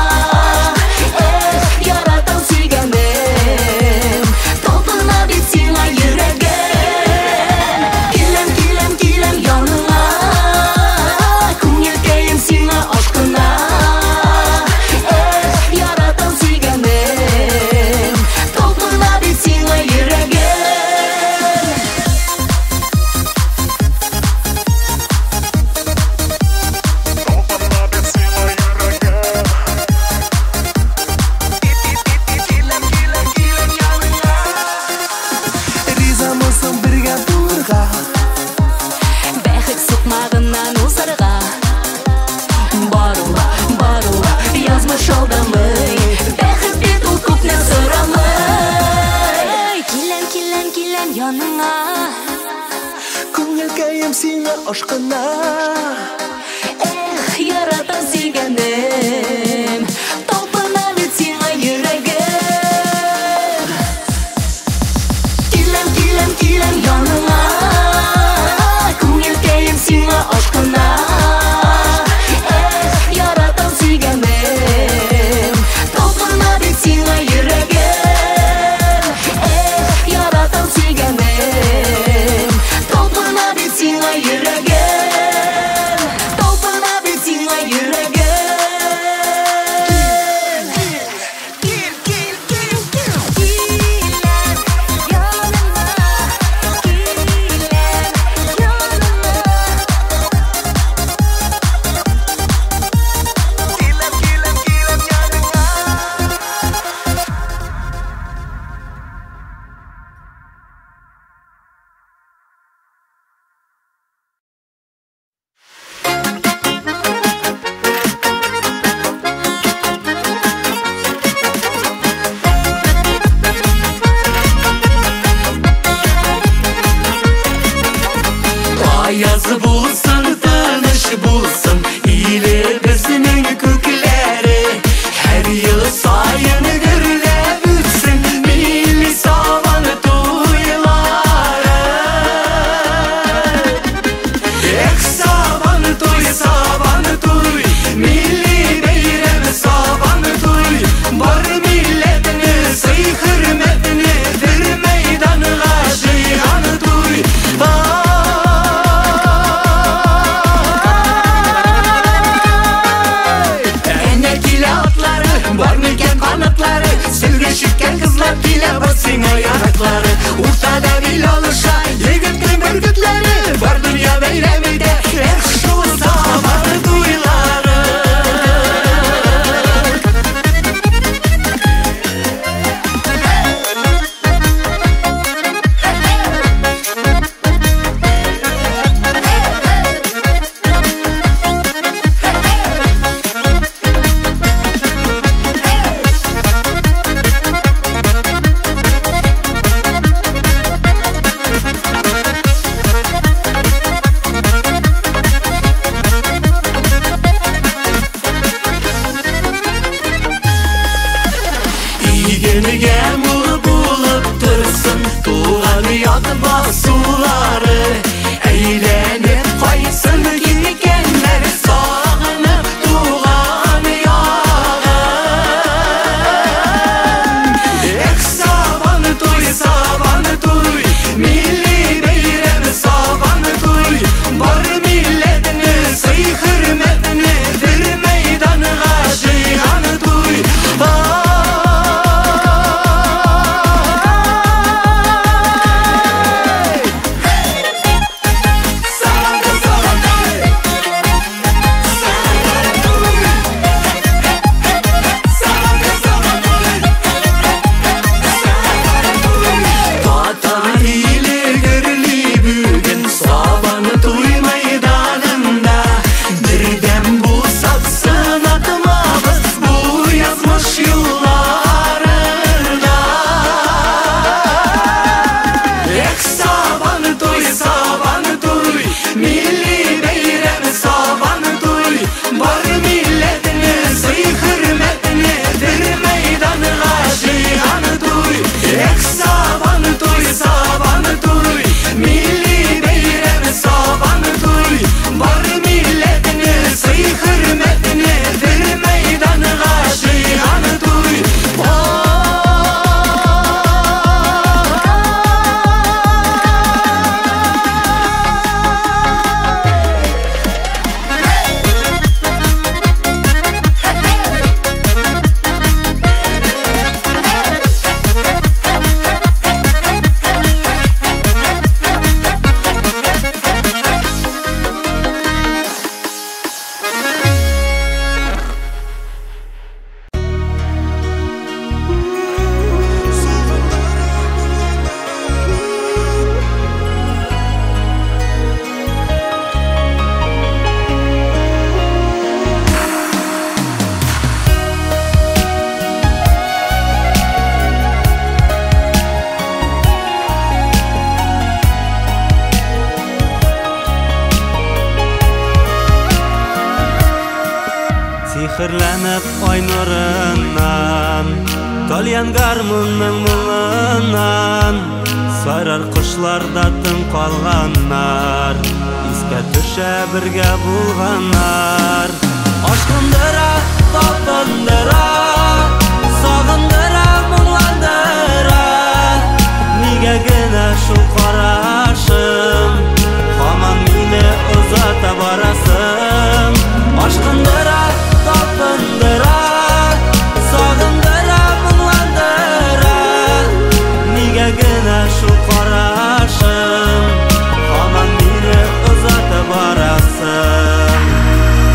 Яратам сөйгәнем. Талпына бит сиңа йөрәгем. Киләм, киләм, киләм яныңа. Күңелкәем сиңа ашкына. Яратам сөйгәнем. Талпына бит сиңа йөрәгем. Риза мысың бергә булырга? Бәхет сукмагыннан узарга. Бару, бару, язмыш алдамый. Бәхет бит ул күпне сорамый. Киләм, киләм, киләм яныңа. Күңелкәем сиңа ашкына. Яратам сөйгәнем. Талпына бит сиңа йөрәгем. Киләм, киләм, киләм яныңа. Күңелкәем сиңа ашкына. Яратам сөйгәнем. Талпына бит сиңа йөрәгем. Яратам сөйгәнем. Талпына бит сиңа Ayazı bulsun, tanış bulsun İle bizning kökleri Her yıl sayın gürlep ütsin Milli savan toyları savan toy Milli beyrem savan toy Bar milletini sıy hürmetini Bir meydanına şeyhan toy Var mıken kanatları Sülge şükken kızlar bile basın o yanakları Ortada bil oluşa Yigitlerin bürgütleri Var dünya beylemide şu zamanı duyları Günüge mur bulup dursun Tuğanı yadı basuları Eğlenip kaysın gidikenler Sağınıp tuğanı yağın savan toy Milli beyrem savan toy Var milletini sıy hürmetini Bir meydanına şeyhan toy Sihirlenip ay nurundan Kalyan garmunның muңынан Сайрар кышларда тын калганнар Искә төшә бергә булганнар Ашкындыра, тапындыра Сагындыра, моңландыра Нигә генә шул карашым Һаман мине озата барасың Ашкындыра, tapındıra Sağındıra, mınglandıra Nige gene şu karışım Haman biri uzatı barasın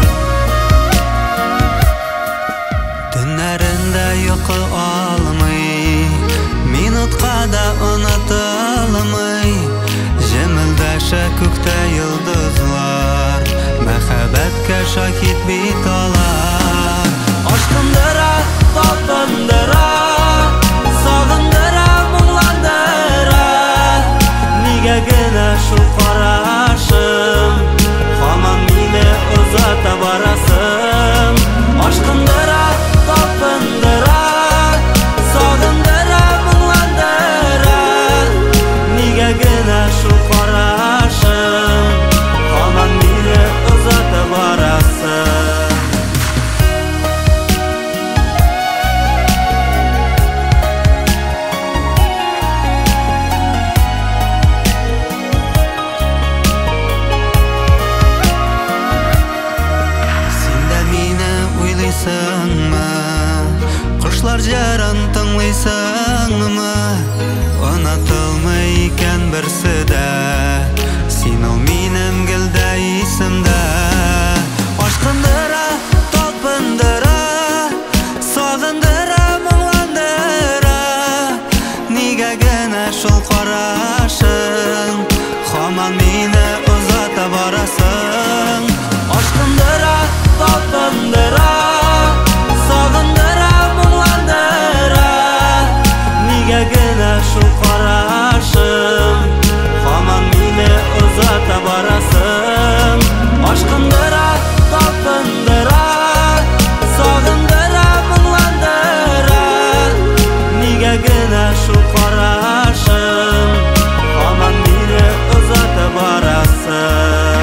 isimde Aşkındıra, talpındıra Sağındıra, muğlandıra Niga gene şol qarashın Haman meni uzata barasın Aşkındıra, talpındıra Sağındıra, muğlandıra Niga gene şol qarashın Haman meni uzata barasın Aşkındıra, talpındıra Sağındıra, muğlandıra Niga gene şol qarashın Haman meni uzata barasın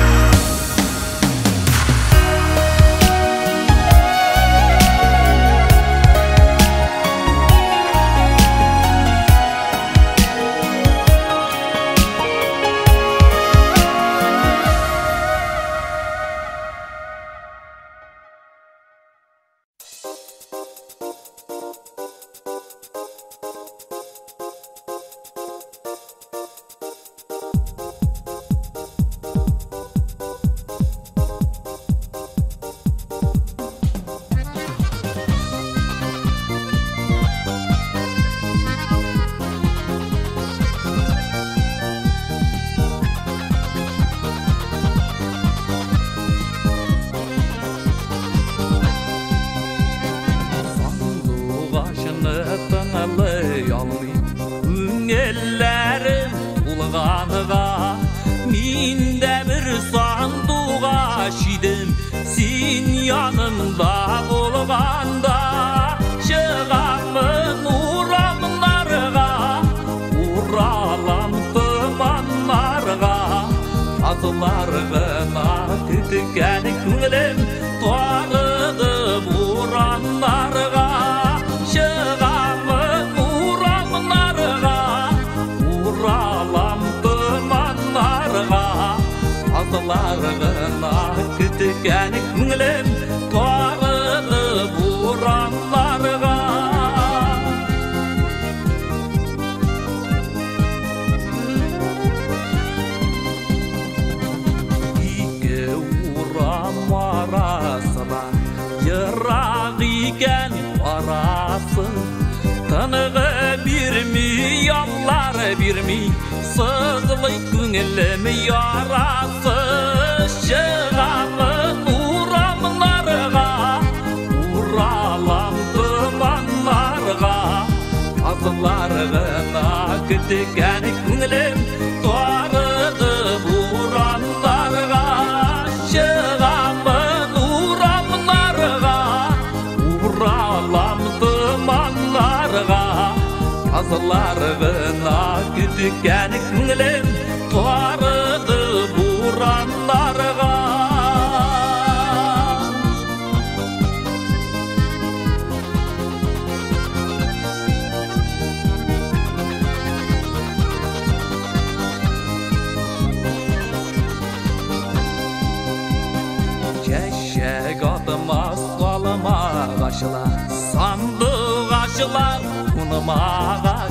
Sandık aşılar, unum ağaç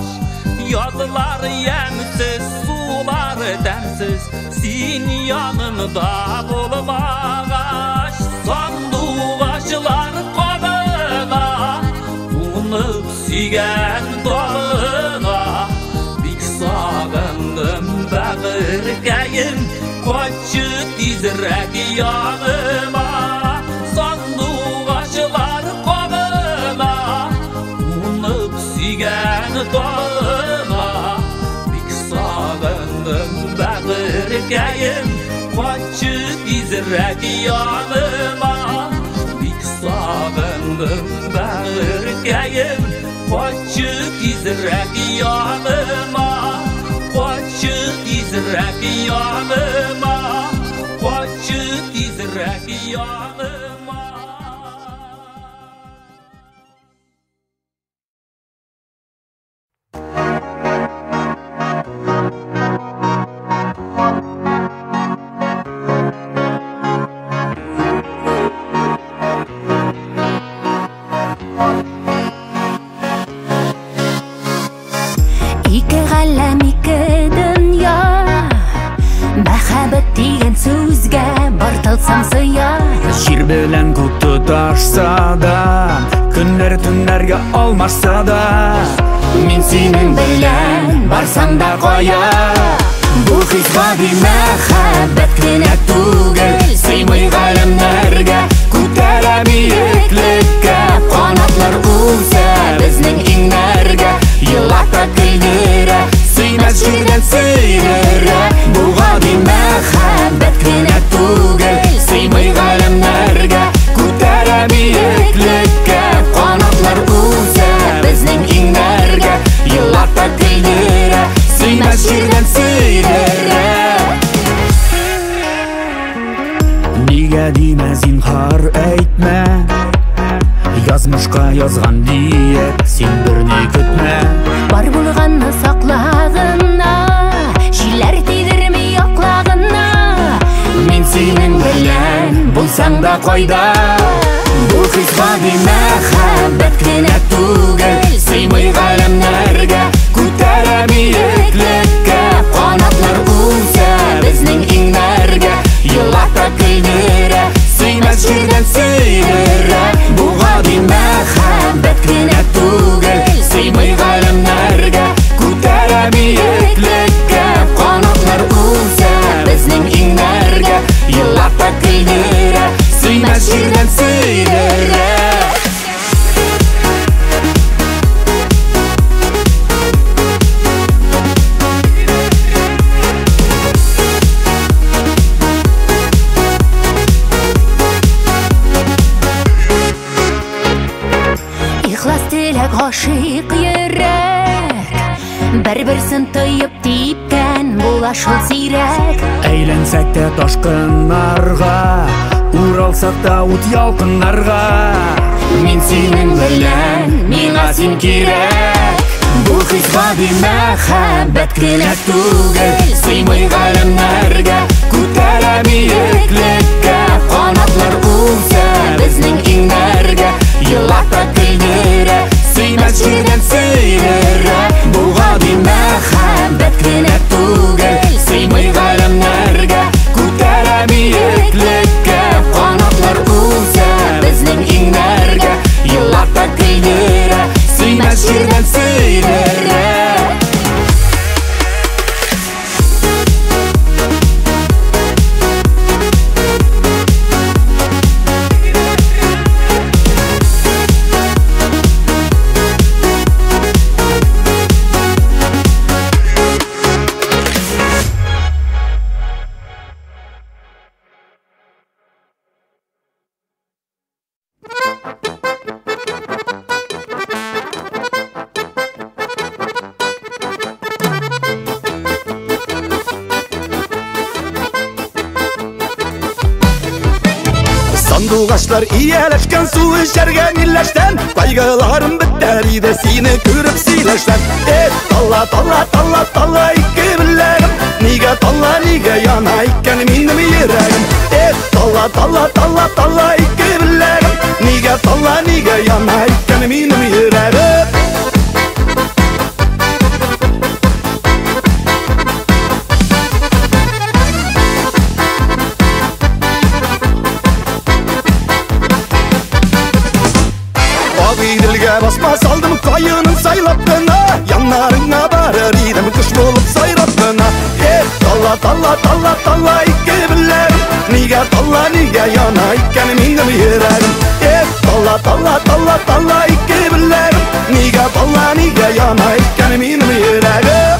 Yazılar yemsiz, sular demsiz Sin yanımda bulup ağaç Sandık aşılar koluna Unup sügen doğuna Bik sağındım bağırgayım Koçu dizrek yanıma Dağına Bik sağındım bağırgayım Koçu dizrek yanıma Bik sağındım bağırgayım Koçu dizrek yanıma Koçu dizrek yanıma Koçu dizrek yanıma İki g'alam, iki dunyo мәхәббәт дигән сүзгә бартылсам сыя. Жер белән күк тоташса да, көннәр төннәргә алмашса да, Мин синең белән барсам да кая. Бу хис гади мәхәббәт кенә түгел, сыймый галәмнәргә, күтәрә биеклеккә. Канатлар үсә безнең иңнәргә, елата көлдерә, сөймәс җирдән сөйдерә. Бу гади мәхәббәт кенә түгел, сыймый галәмнәргә, күтәрә биеклеккә. Канатлар үсә безнең иңнәргә, елата көлдерә, сөймәс җирдән сөйдерә. Нигә димә зинһар әйтмә, язмышка язган диеп син берни көтмә. Бар булганны сакла гына, җилләр тидерми яклагына. Мин синең белән булсаң да кайда. Бу хис гади мәхәббәт кенә түгел, сыймый галәмнәргә, күтәрә биеклеккә. Канатлар үсә безнең иңнәргә, елата көлдерә, сөймәс җирдән сөйдерә. Бу гади мәхәббәт кенә түгел, сыймый галәмнәргә, күтәрә биеклеккә. Канатлар үсә безнең иңнәргә, елата көлдерә, сөймәс җирдән сөйдерә. Гашыйк йөрәк, бер-берсен тоеп типкән була шул сирәк. Әйләнсәк тә ташкыннарга, уралсак та ут ялкыннарга. Мин синең белән, миңа син кирәк. Бу хис гади мәхәббәт кенә түгел, сыймый галәмнәргә, күтәрә биеклеккә. Канатлар үсә безнең иңнәргә, елата көлдерә, сөймәс җирдән сөйдерә. Бу гади мәхәббәт кенә түгел, сыймый галәмнәргә, күтәрә биеклеккә. Канатлар үсә безнең иңнәргә, елата көлдерә, сөймәс җирдән сөйдерә. Сандугачлар ияләшкән су эчәргә милләштән, кайгыларым бетәр иде сине күреп сөйләштән. Талла, талла, талла, талла ике беләгем, нигә талла, нигә яна икән минем йөрәгем. Талла, талла, талла, талла ике беләгем, нигә талла, нигә яна икән минем йөрәгем. Dilgә басма салдым кайының сайлап кына, яннарыңа барыр идем кыш булып сайрап кына. Талла, талла, талла, талла ике беләгем, нигә талла, нигә яна икән минем йөрәгем. Талла, талла, талла, талла ике беләгем, нигә талла, нигә яна икән минем йөрәгем.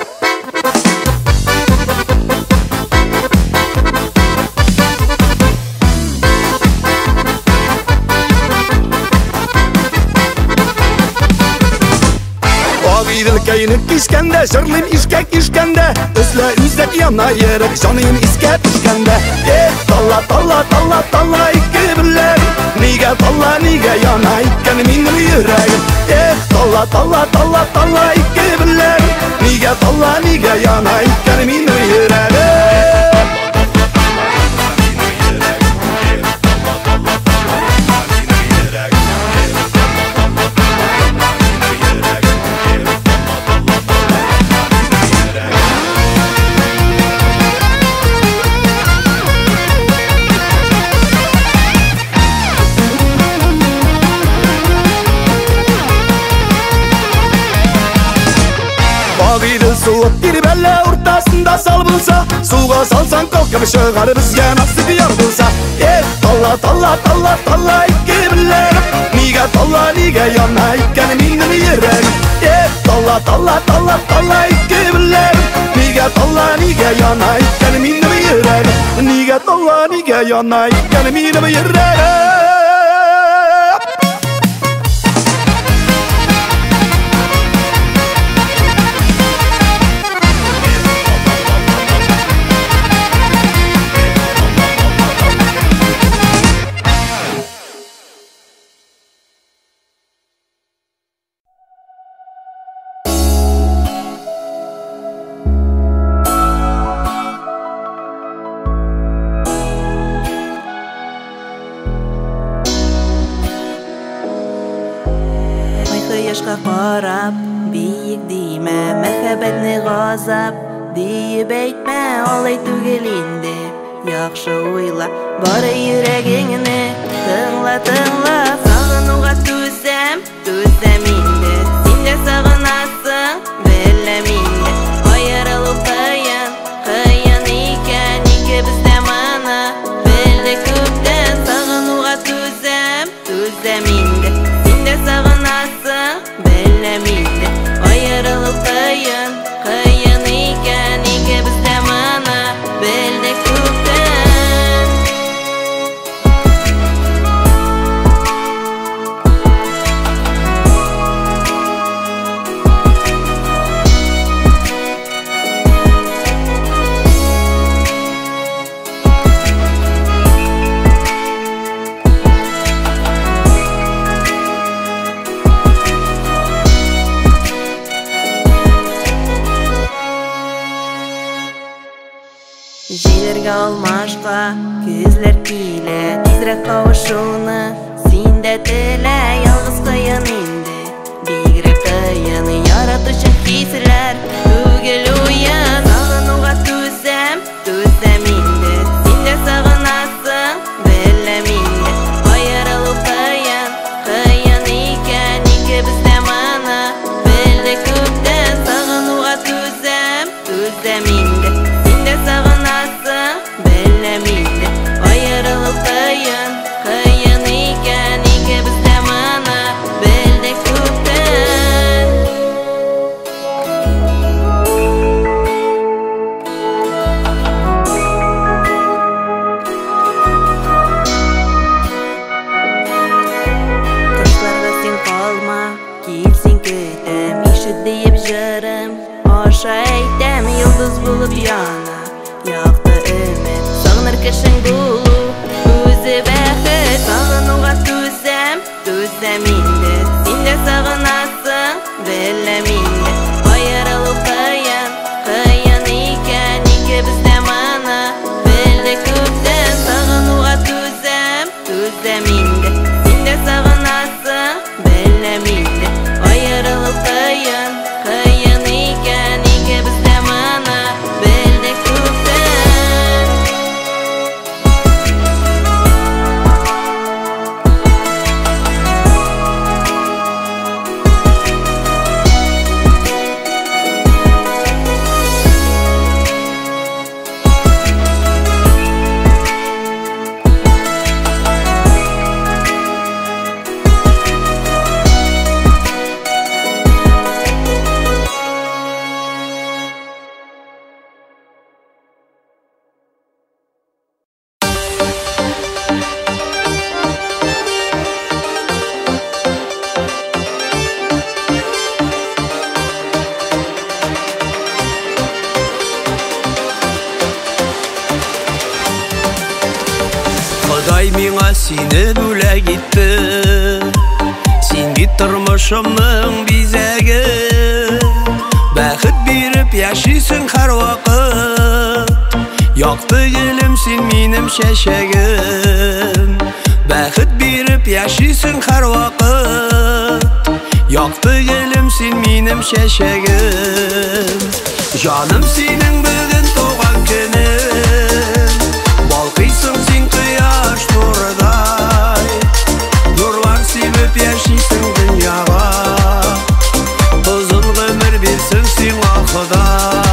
Dilkayını kişkende, şırlıyım işkek işkende, Özle üzek yana yerek canıyım iske pişkende. Talla, talla, talla, talla iki billegim, nige talla, nige yana ikken minim yüreğim. Talla, talla, talla, talla iki billegim, nige talla, nige yana ikken minim yüreğim. от тербеле ортасында сал болса, суға салсаң қалқып шығар бізге насып яр болса. Талла, талла, талла, талла ике білерім, неге талла, неге яна иккен менің ерегім. Талла, талла, талла, талла ике білерім, неге талла, неге яна иккен менің ерегім. Неге талла, неге яна иккен менің ерегім. Yaşqa qarab, biyik deyme, məhəbbətni qazab, deyib eytmə, alay tügel indi. Yaxşı oyla, barı yüreğini, tınla, tınla, sağınuğa tüzəm, tüzəm indi. Sində sağınasın, belləm indi. Ayarılıb qıyın, qıyın ikən, iki bizdə mana, belli küpdən, sağınuğa tüzəm, tüzəm indi. Sində sağınasın, belləm indi. Ayarılıb qıyın, qıyın ikən, iki bizdə mana, belli küpdən. Желерге алмашқа көзлер күйлі, тезірек қауышуны сенде тілі. Ялғыз қиын енді, бигірек қиын, яратышын хисілер түгел ойын. Сағынуға төзем, төзем енді, сенде сағынасың, бәлем енді. Айырылу қиын, қиын екен, екі бізде мана, белді көптен. Сағынуға төзем, төзем енді, сенде сағынасың, бәлем енді. Айырылу қиын, қиын екен, екі бізде мана, белді көптен. Құшларға сен қалма, келсен көтем, еші дейіп жырым, аша әйтем, йылдыз болып яна. Яқты үміт, сағыныр кішің болу, өзі бәхіт. Сағынуға төзем, төзем енді, сенде сағынасың, бәлем енді. Айырылу қиын, қиын екен, екі бізде мана, белді көптен. Сағынуға төзем, төзем енді, сенде сағынасың, бәлем енді. Айырылу қиын, қиын екен, екі бізде мана, белді көптен. Құдай миңа сені бүләк етті, сенге тұрмышымның бизәгі. Бәхіт беріп яшисің һәр вақыт, яқты гүлім сен менің шәшәгім. Бәхіт беріп яшисің һәр вақыт, яқты гүлім сен менің шәшәгім. Жаным сенің бүгін туған күнің, балқисың сен құяш нұрдай. Нұрлар себіп яшисің дүнияға, ұзын ғұмыр берсін сен Құдай.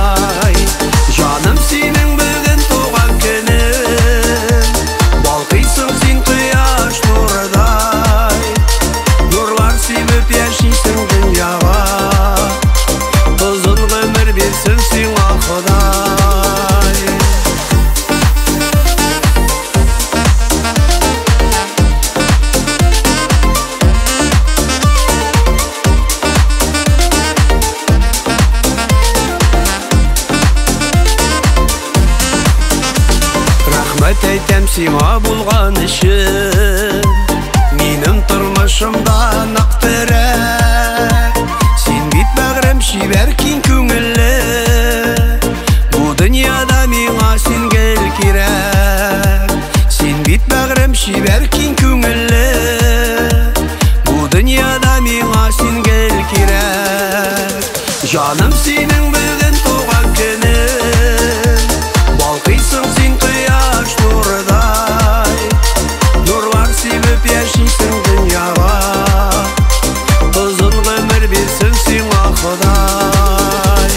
рахмет әйтәм сиңа булган өчен. Минем тормышымда нык терәк. Син бит бәгърем шибәр киң күңелле. Бу дөньяда миңа син гел кирәк. Син бит бәгърем шибәр киң күңелле. Бу дөньяда миңа син гел кирәк. Җаным синең бүген туган көнең. Балкыйсың син кояш нурыдай. Нурлар сибеп яшисең дөньяга. Озын гомер бирсен сиңа Ходай.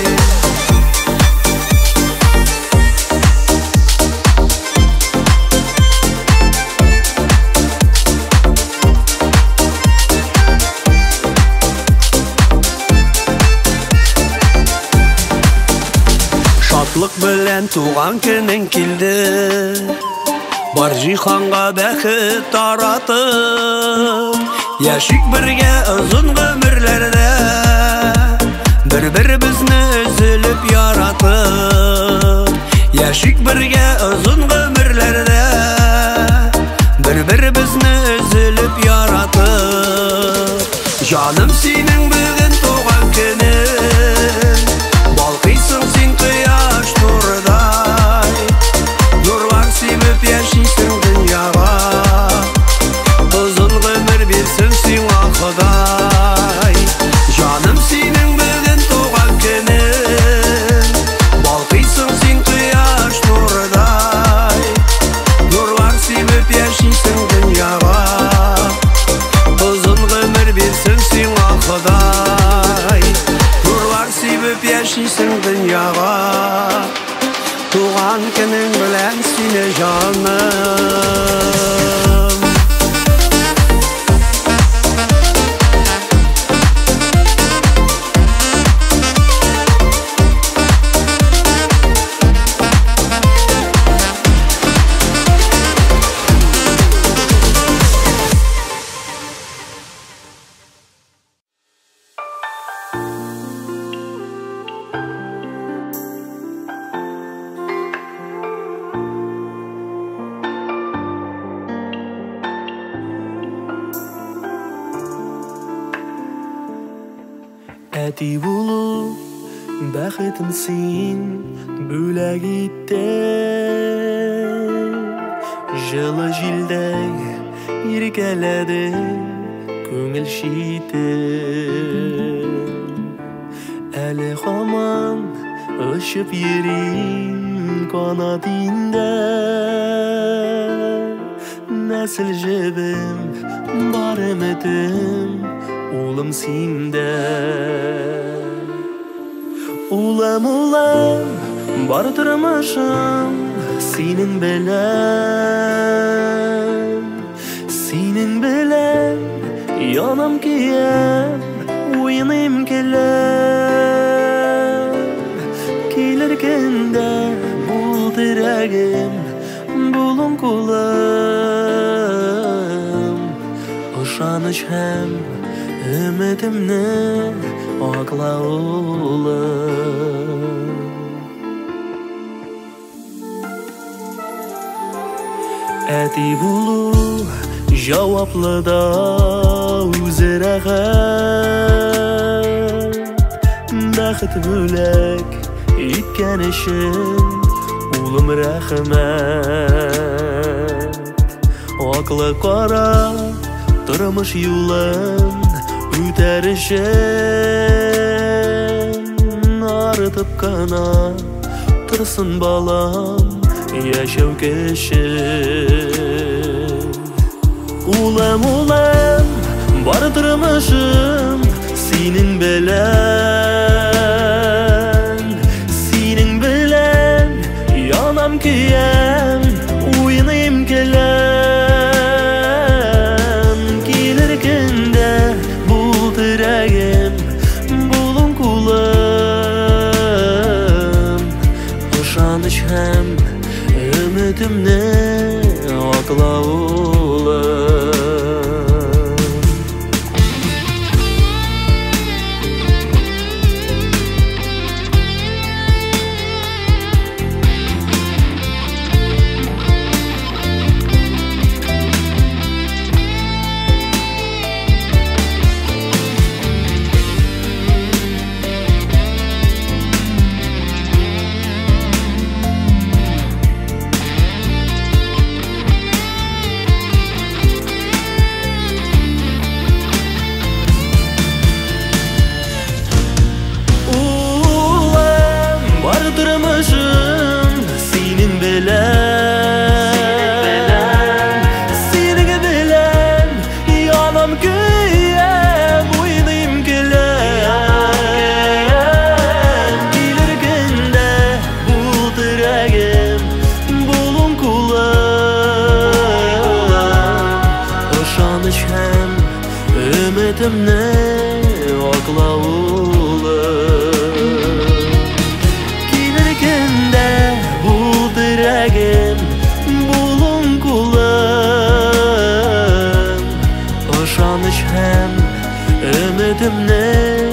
Шатлык белән туган көнең килде. Бар җиһанга бәхет таратып. Яшик бергә озын гомерләрдә. Бер-беребезне өзелеп яратып. Яшик бергә озын гомерләрдә. Бер-беребезне өзелеп яратып. Җаным синең бүген туган көнең. Балкыйсың син кояш нурыдай. Нурлар сибеп яшисең дөньяга. Озын гомер бирсен сиңа Ходай. Җаным синең бүген туган көнең. Балкыйсың син кояш нурыдай. Нурлар сибеп яшисең дөньяга. Озын гомер бирсен сиңа Ходай. Нурлар сибеп яшисең дөньяга. Туган көнең белән сине җаным. Әти булу бәхетем син бүләк иттең. Жылы җилдәй иркәләде күңел читен. Әле һаман очып йөрим канатында. Нәсел җебем бар өметем улым синдә. Улым, улым, бар тормышым синең белән. Синең белән янам киям, уйныйм көләм. Килер көндә бул терәгем, булым кулым. Ышаныч һәм өметемне акла улым. Әти булу җаваплы да үзе рәхәт. Бәхет бүләк иткән өчен улым рәхмәт. Аклы кара тормыш юлын үтәр өчен. Арытып кына торсын балам яшәү көчен. Улым, улым, бар тормышым синең белән. Синең белән янам көям, уйныйм көләм. Килер көндә бул терәгем, булым кулым. Ышаныч һәм өметемне акла улым. Ümitimni oqlaulum Kelirgende bu diragim Bulun kulum Oşanış hem ümitimni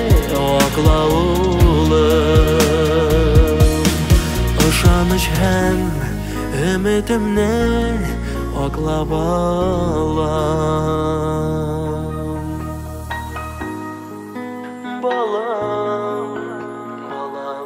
oqlaulum Oşanış hem ümitimni oqlab alam Balam, balam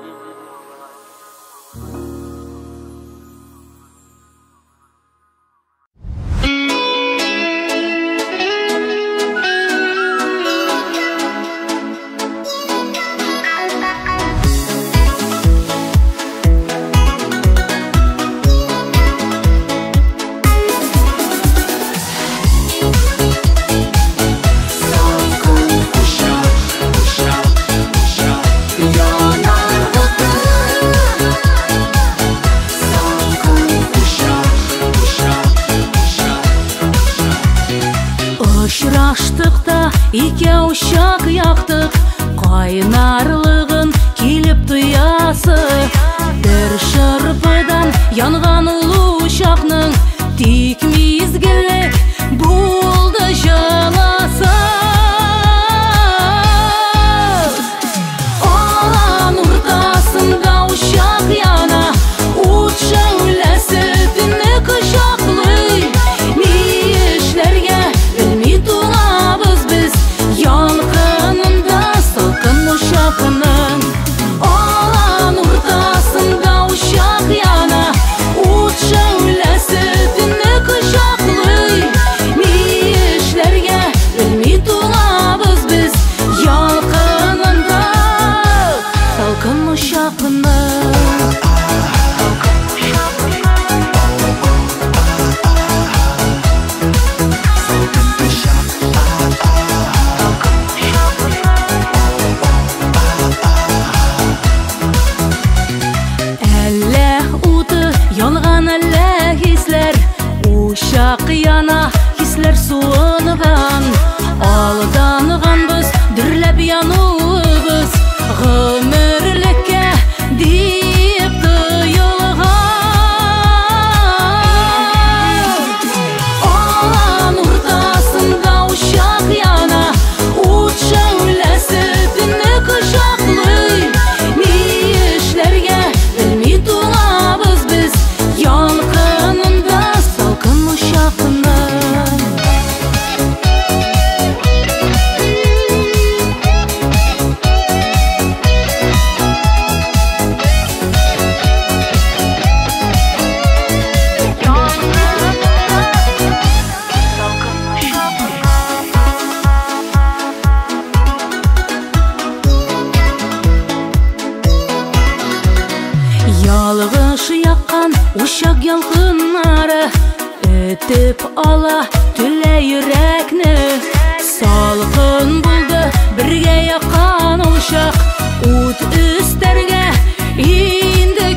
Ұшыраштық та икеу шақ яқтық Қайнарлығын келіп тұясы Бір шырпыдан янған ұлы шақның Тек мезгілі болды жаласы Алан ортасында ұшақ яна От шәуләсі түні құшақлы Мейішлерге білмей туғабыз біз Ялқынында сылқын ұшақының Алан ортасында ұшақ яна От шәуләсі түні құшақлы Мейішлерге білмей туғабыз біз Ялқынында сылқын ұшақының Ушақ яна хислер суынған Алданғанбыз, дүрләп януыбыз Ғымырлікке дейіп тыйылған Алан ортасында ушақ яна От шәуләсі түні құшақлы Мейішлерге білмей туғабыз біз Ялқынында салқын ұшақының Ялғыш яққан ушақ ялқынары Өтіп ала түлі юрәкні Салқын болды бірге яққан ушақ От үстерге енді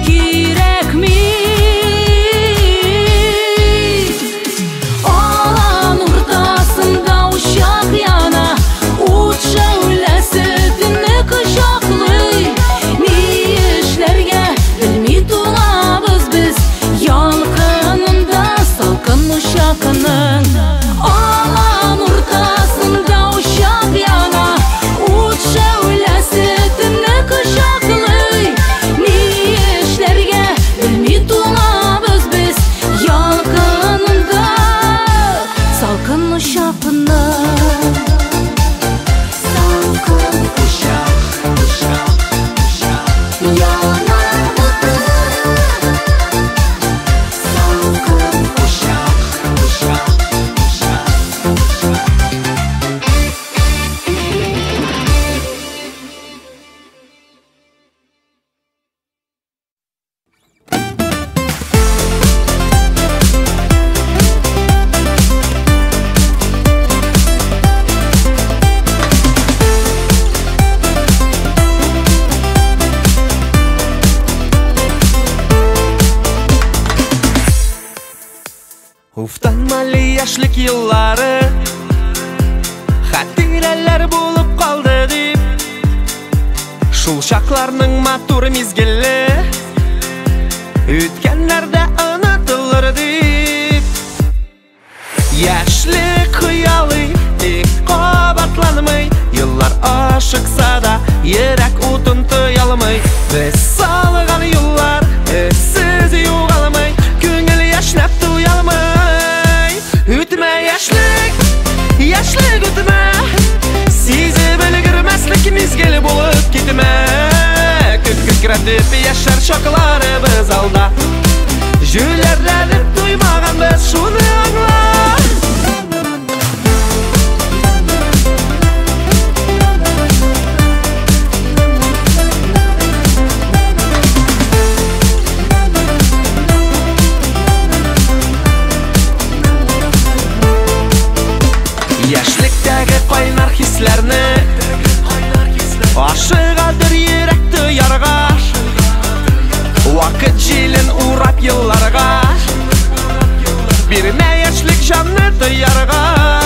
керекмей Алан ортасында ушақ яна От шәуләсі түні құшақлы Мейішлерге білмей туғабыз біз Ялқынында салқын ұшақының Алан ортасында ұшақ яна От шәуләсі түні құшақлы Мейішлерге білмей туғабыз біз Ялқынында салқын ұшақының Салқын ұшақ, ұшақ, ұшақ Яна оты Салқын ұшақ, ұшақ, ұшақ Уфтанмали яшьлек еллары Хәтер Хәтирәләр булып калды дип, шул чакларның матур мизгеле үткәннәрдә онытылыр дип. Яшьлек хыялый, тик кабатланмый, еллар ашыкса да, йөрәк утын тоялмый. Без салган юллар эзсез югалмый, күңел яшьнәп туялмый. Үтмә яшьлек, яшьлек үтмә, сизеп өлгермәслек мизгел булып китмә. Күкрәтеп яшәр чакларыбыз алда, җүләрләнеп туймаганбыз, шуны аңла. Яшьлектәге кайнар хисләрне ашыгадыр йөрәкте ярга, вакыт җилен урап елларга, бирмә яшьлек җанны тоярга.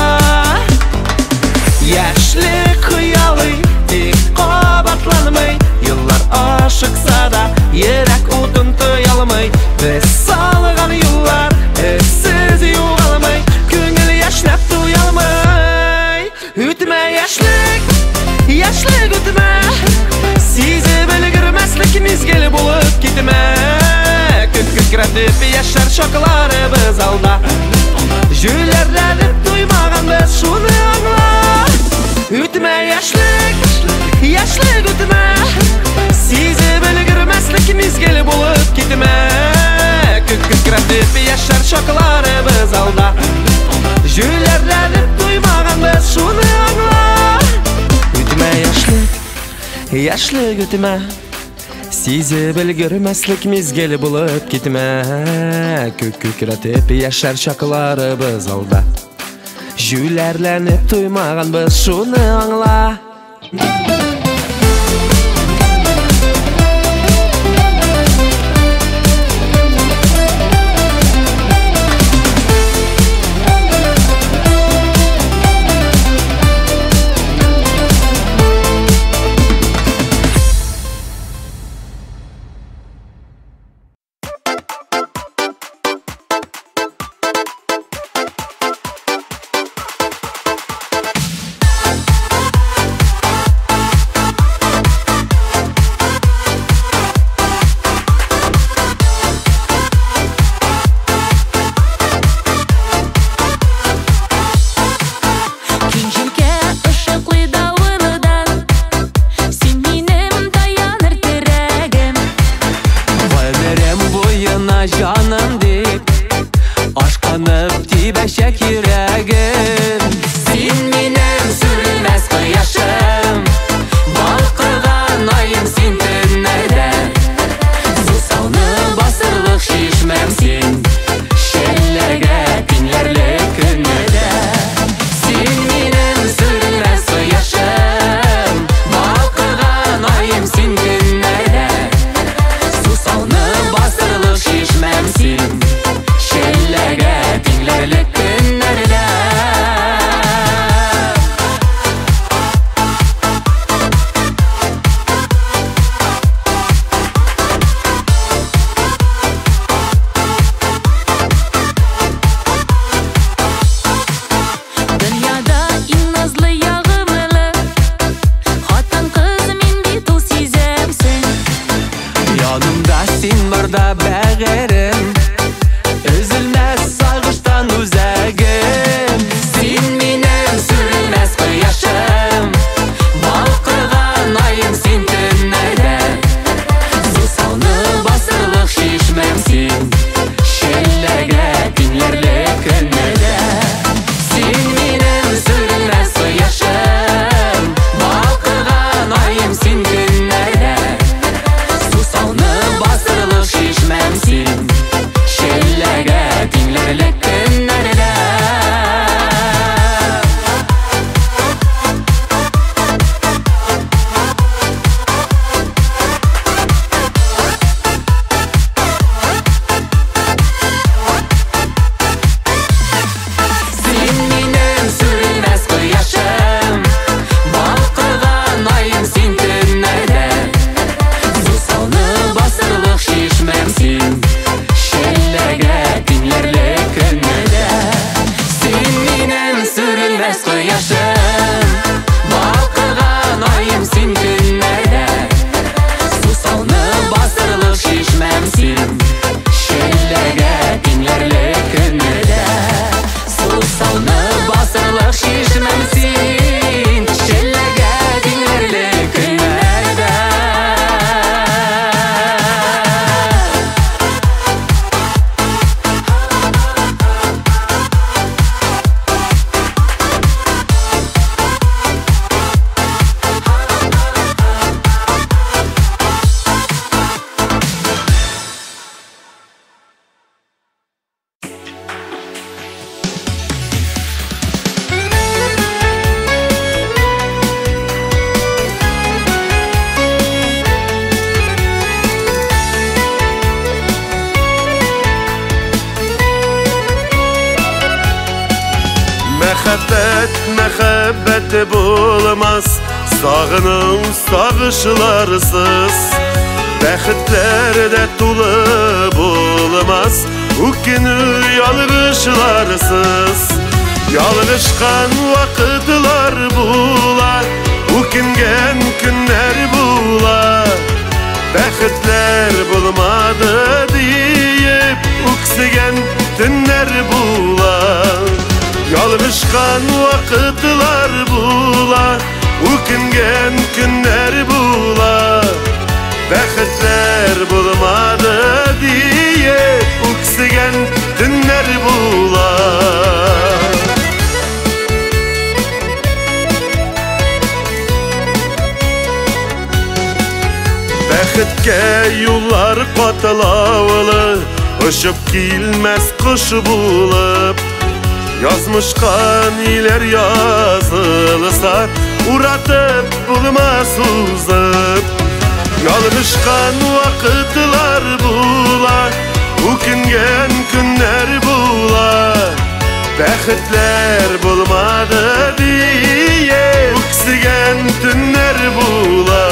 Яшьлек хыялый, тик кабатланмый, еллар ашыкса да, йөрәк утын тоялмый. Без салган юллар эзсез югалмый, күңел яшьнәп туялмый. Үтмә яшьлек, яшьлек үтмә, сизеп өлгермәслек мизгел булып китмә. Күкрәтеп яшәр чакларыбыз алда, җүләрләнеп туймаганбыз, шуны аңла. Үтмә яшьлек, яшьлек үтмә, сизеп өлгермәслек мизгел булып китмә. Күкрәтеп яшәр чакларыбыз алда, җүләрләнеп туймаганбыз, шуны аңла. Үтмә яшьлек, яшьлек үтмә, сизеп өлгермәслек мизгел булып китмә. Күкрәтеп яшәр чакларыбыз алда, җүләрләнеп туймаганбыз, шуны аңла. Мәхәббәт булмас, сағыным сағышыларсыз. Бәхетләр дә тулы булмас, үкену ялгышларсыз. Ялгышкан вакытлар була, үкенгән көннәр була. Бәхетләр булмады диеп, үксегән төннәр була. Ялгышкан вакытлар була, үкенгән көннәр була. Бәхетләр булмады диеп, үксегән төннәр була. Бәхеткә юллар катлаулы, очып килмәс кош булып. Язмышка ниләр язылса, уратып булмас узып. Ялгышкан вакытлар була, үкенгән көннәр була. Бәхетләр булмады диеп, үксегән төннәр була.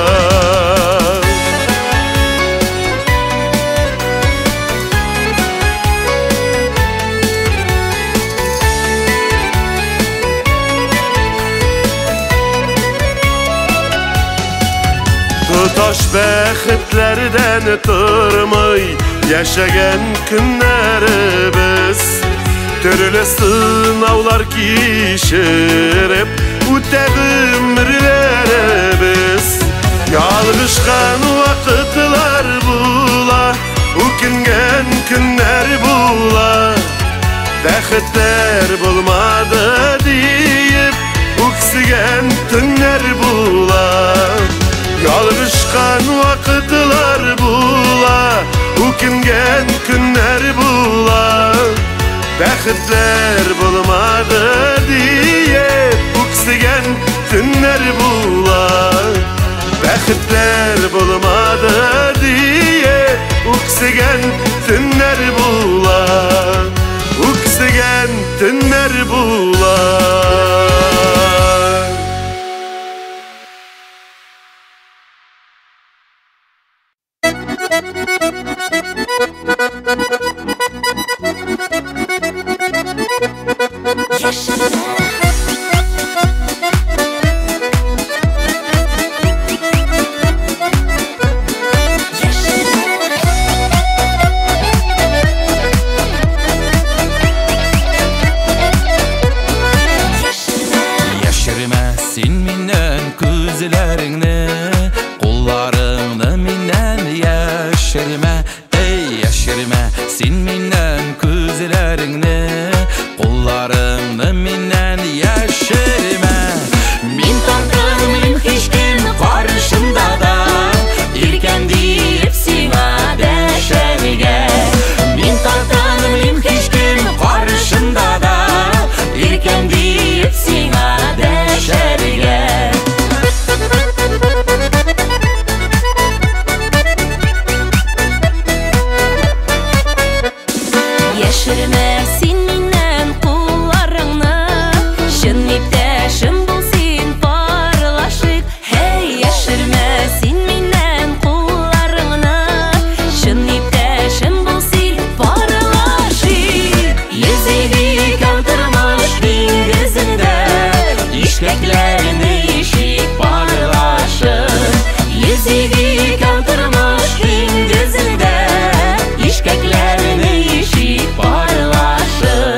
Туташ бәхетләрдән тормый яшәгән көннәребез. Төрле сынаулар кичереп үтә гомерләребез. Ялгышкан вакытлар була, үкенгән көннәр була. Бәхетләр булмады диеп, үксегән төннәр була. Ялгышкан вакытлар була, үкенгән көннәр була. Бәхетләр булмады диеп, үксегән төннәр була. Бәхетләр булмады диеп, үксегән төннәр була. Үксегән төннәр була. Яшермә син миннән күзләреңне, кулларыңны миннән яшермә. Эй, яшермә син миннән күзләреңне, кулларыңны миннән яшермә. Мин танымыйм һич кем каршымда да, иркән диеп сиңа дәшәргә. Мин танымыйм һич кем каршымда да, иркән диеп сиңа дәшәргә. Яшермә син миннән кулларыңны, чын иптәшем бул син парлашык. Hey, яшермә син миннән кулларыңны, чын иптәшем бул син парлашык. Йөзеге калтырмыш диңгезендә, ишкәкләрне ишик парлашык. Йөзеге калтырмыш диңгезендә, ишкәкләрне ишик парлашык.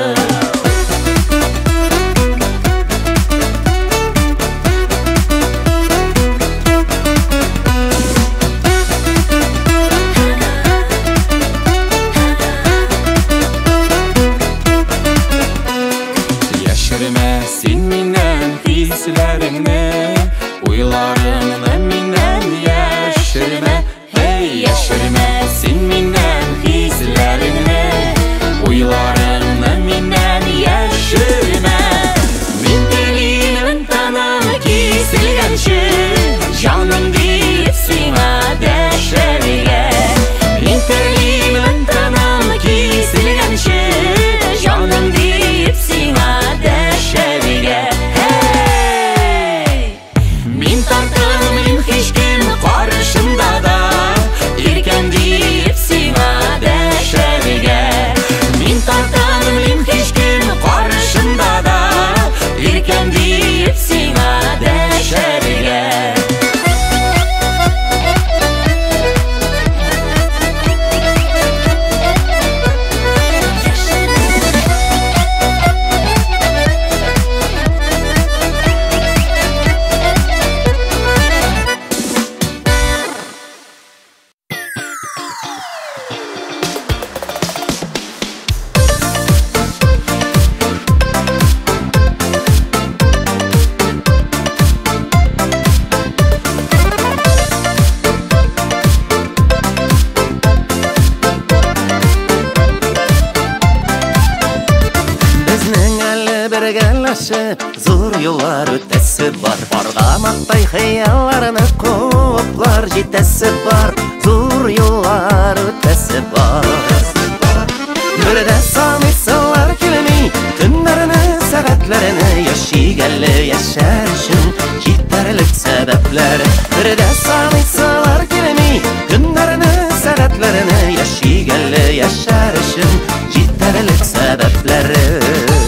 birgeleşip zor yollar ötesi var. Bardamakтай hıyallarını koplar jitesi var. Zor yollar ötesi var. Birde samitsılar kilimi, günlerini, saatlerini yaşigelli yaşar için yeterlik sebepleri. Birde samitsılar kilimi, günlerini, saatlerini yaşigelli yaşar için yeterlik sebepleri.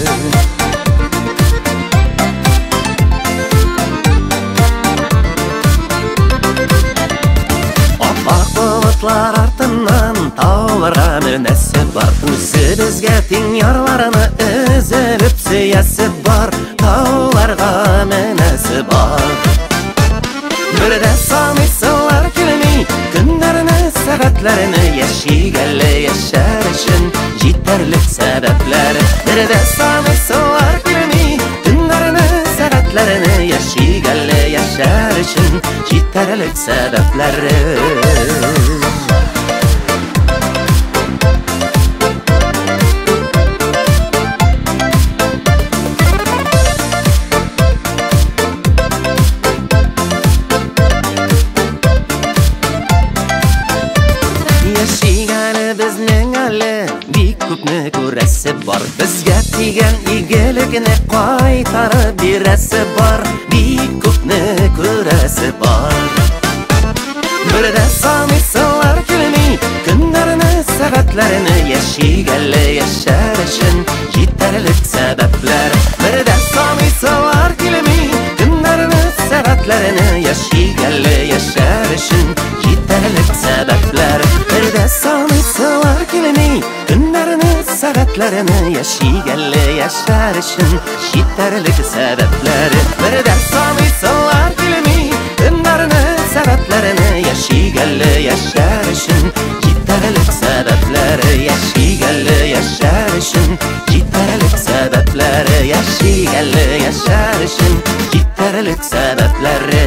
Bulutlar артынан tağlara minesi var. Özü bizge tin yarlarını üzülüp siyasi var. Tağlarga minesi var. Birde samitsılar kilimi, günlerini, saatlerini yaşigelli yaşar için yeterlik sebepleri. Birde samitsılar kilimi, günlerini, saatlerini yaşigelli yaşar için yeterlik sebepleri. Köpne köresi var. Bizge tigen igeligini qaytarıp biresi var. Bir köpne köresi var. Birde samitsılar kilimi, günlerini, saatlerini yaşigelli yaşar için yeterlik sebepler. Birde samitsılar kilimi, günlerini, saatlerini yaşigelli yaşar için yeterlik sebepler. Birde samitsılar kilimi, günlerini, saatlerini yaşigelli yaşar için yeterlik sebepleri. Birde samitsılar kilimi, günlerini, saatlerini yaşigelli yaşar için yeterlik sebepleri. Yaşigelli yaşar için yeterlik sebepleri. Yaşigelli yaşar için yeterlik sebepleri.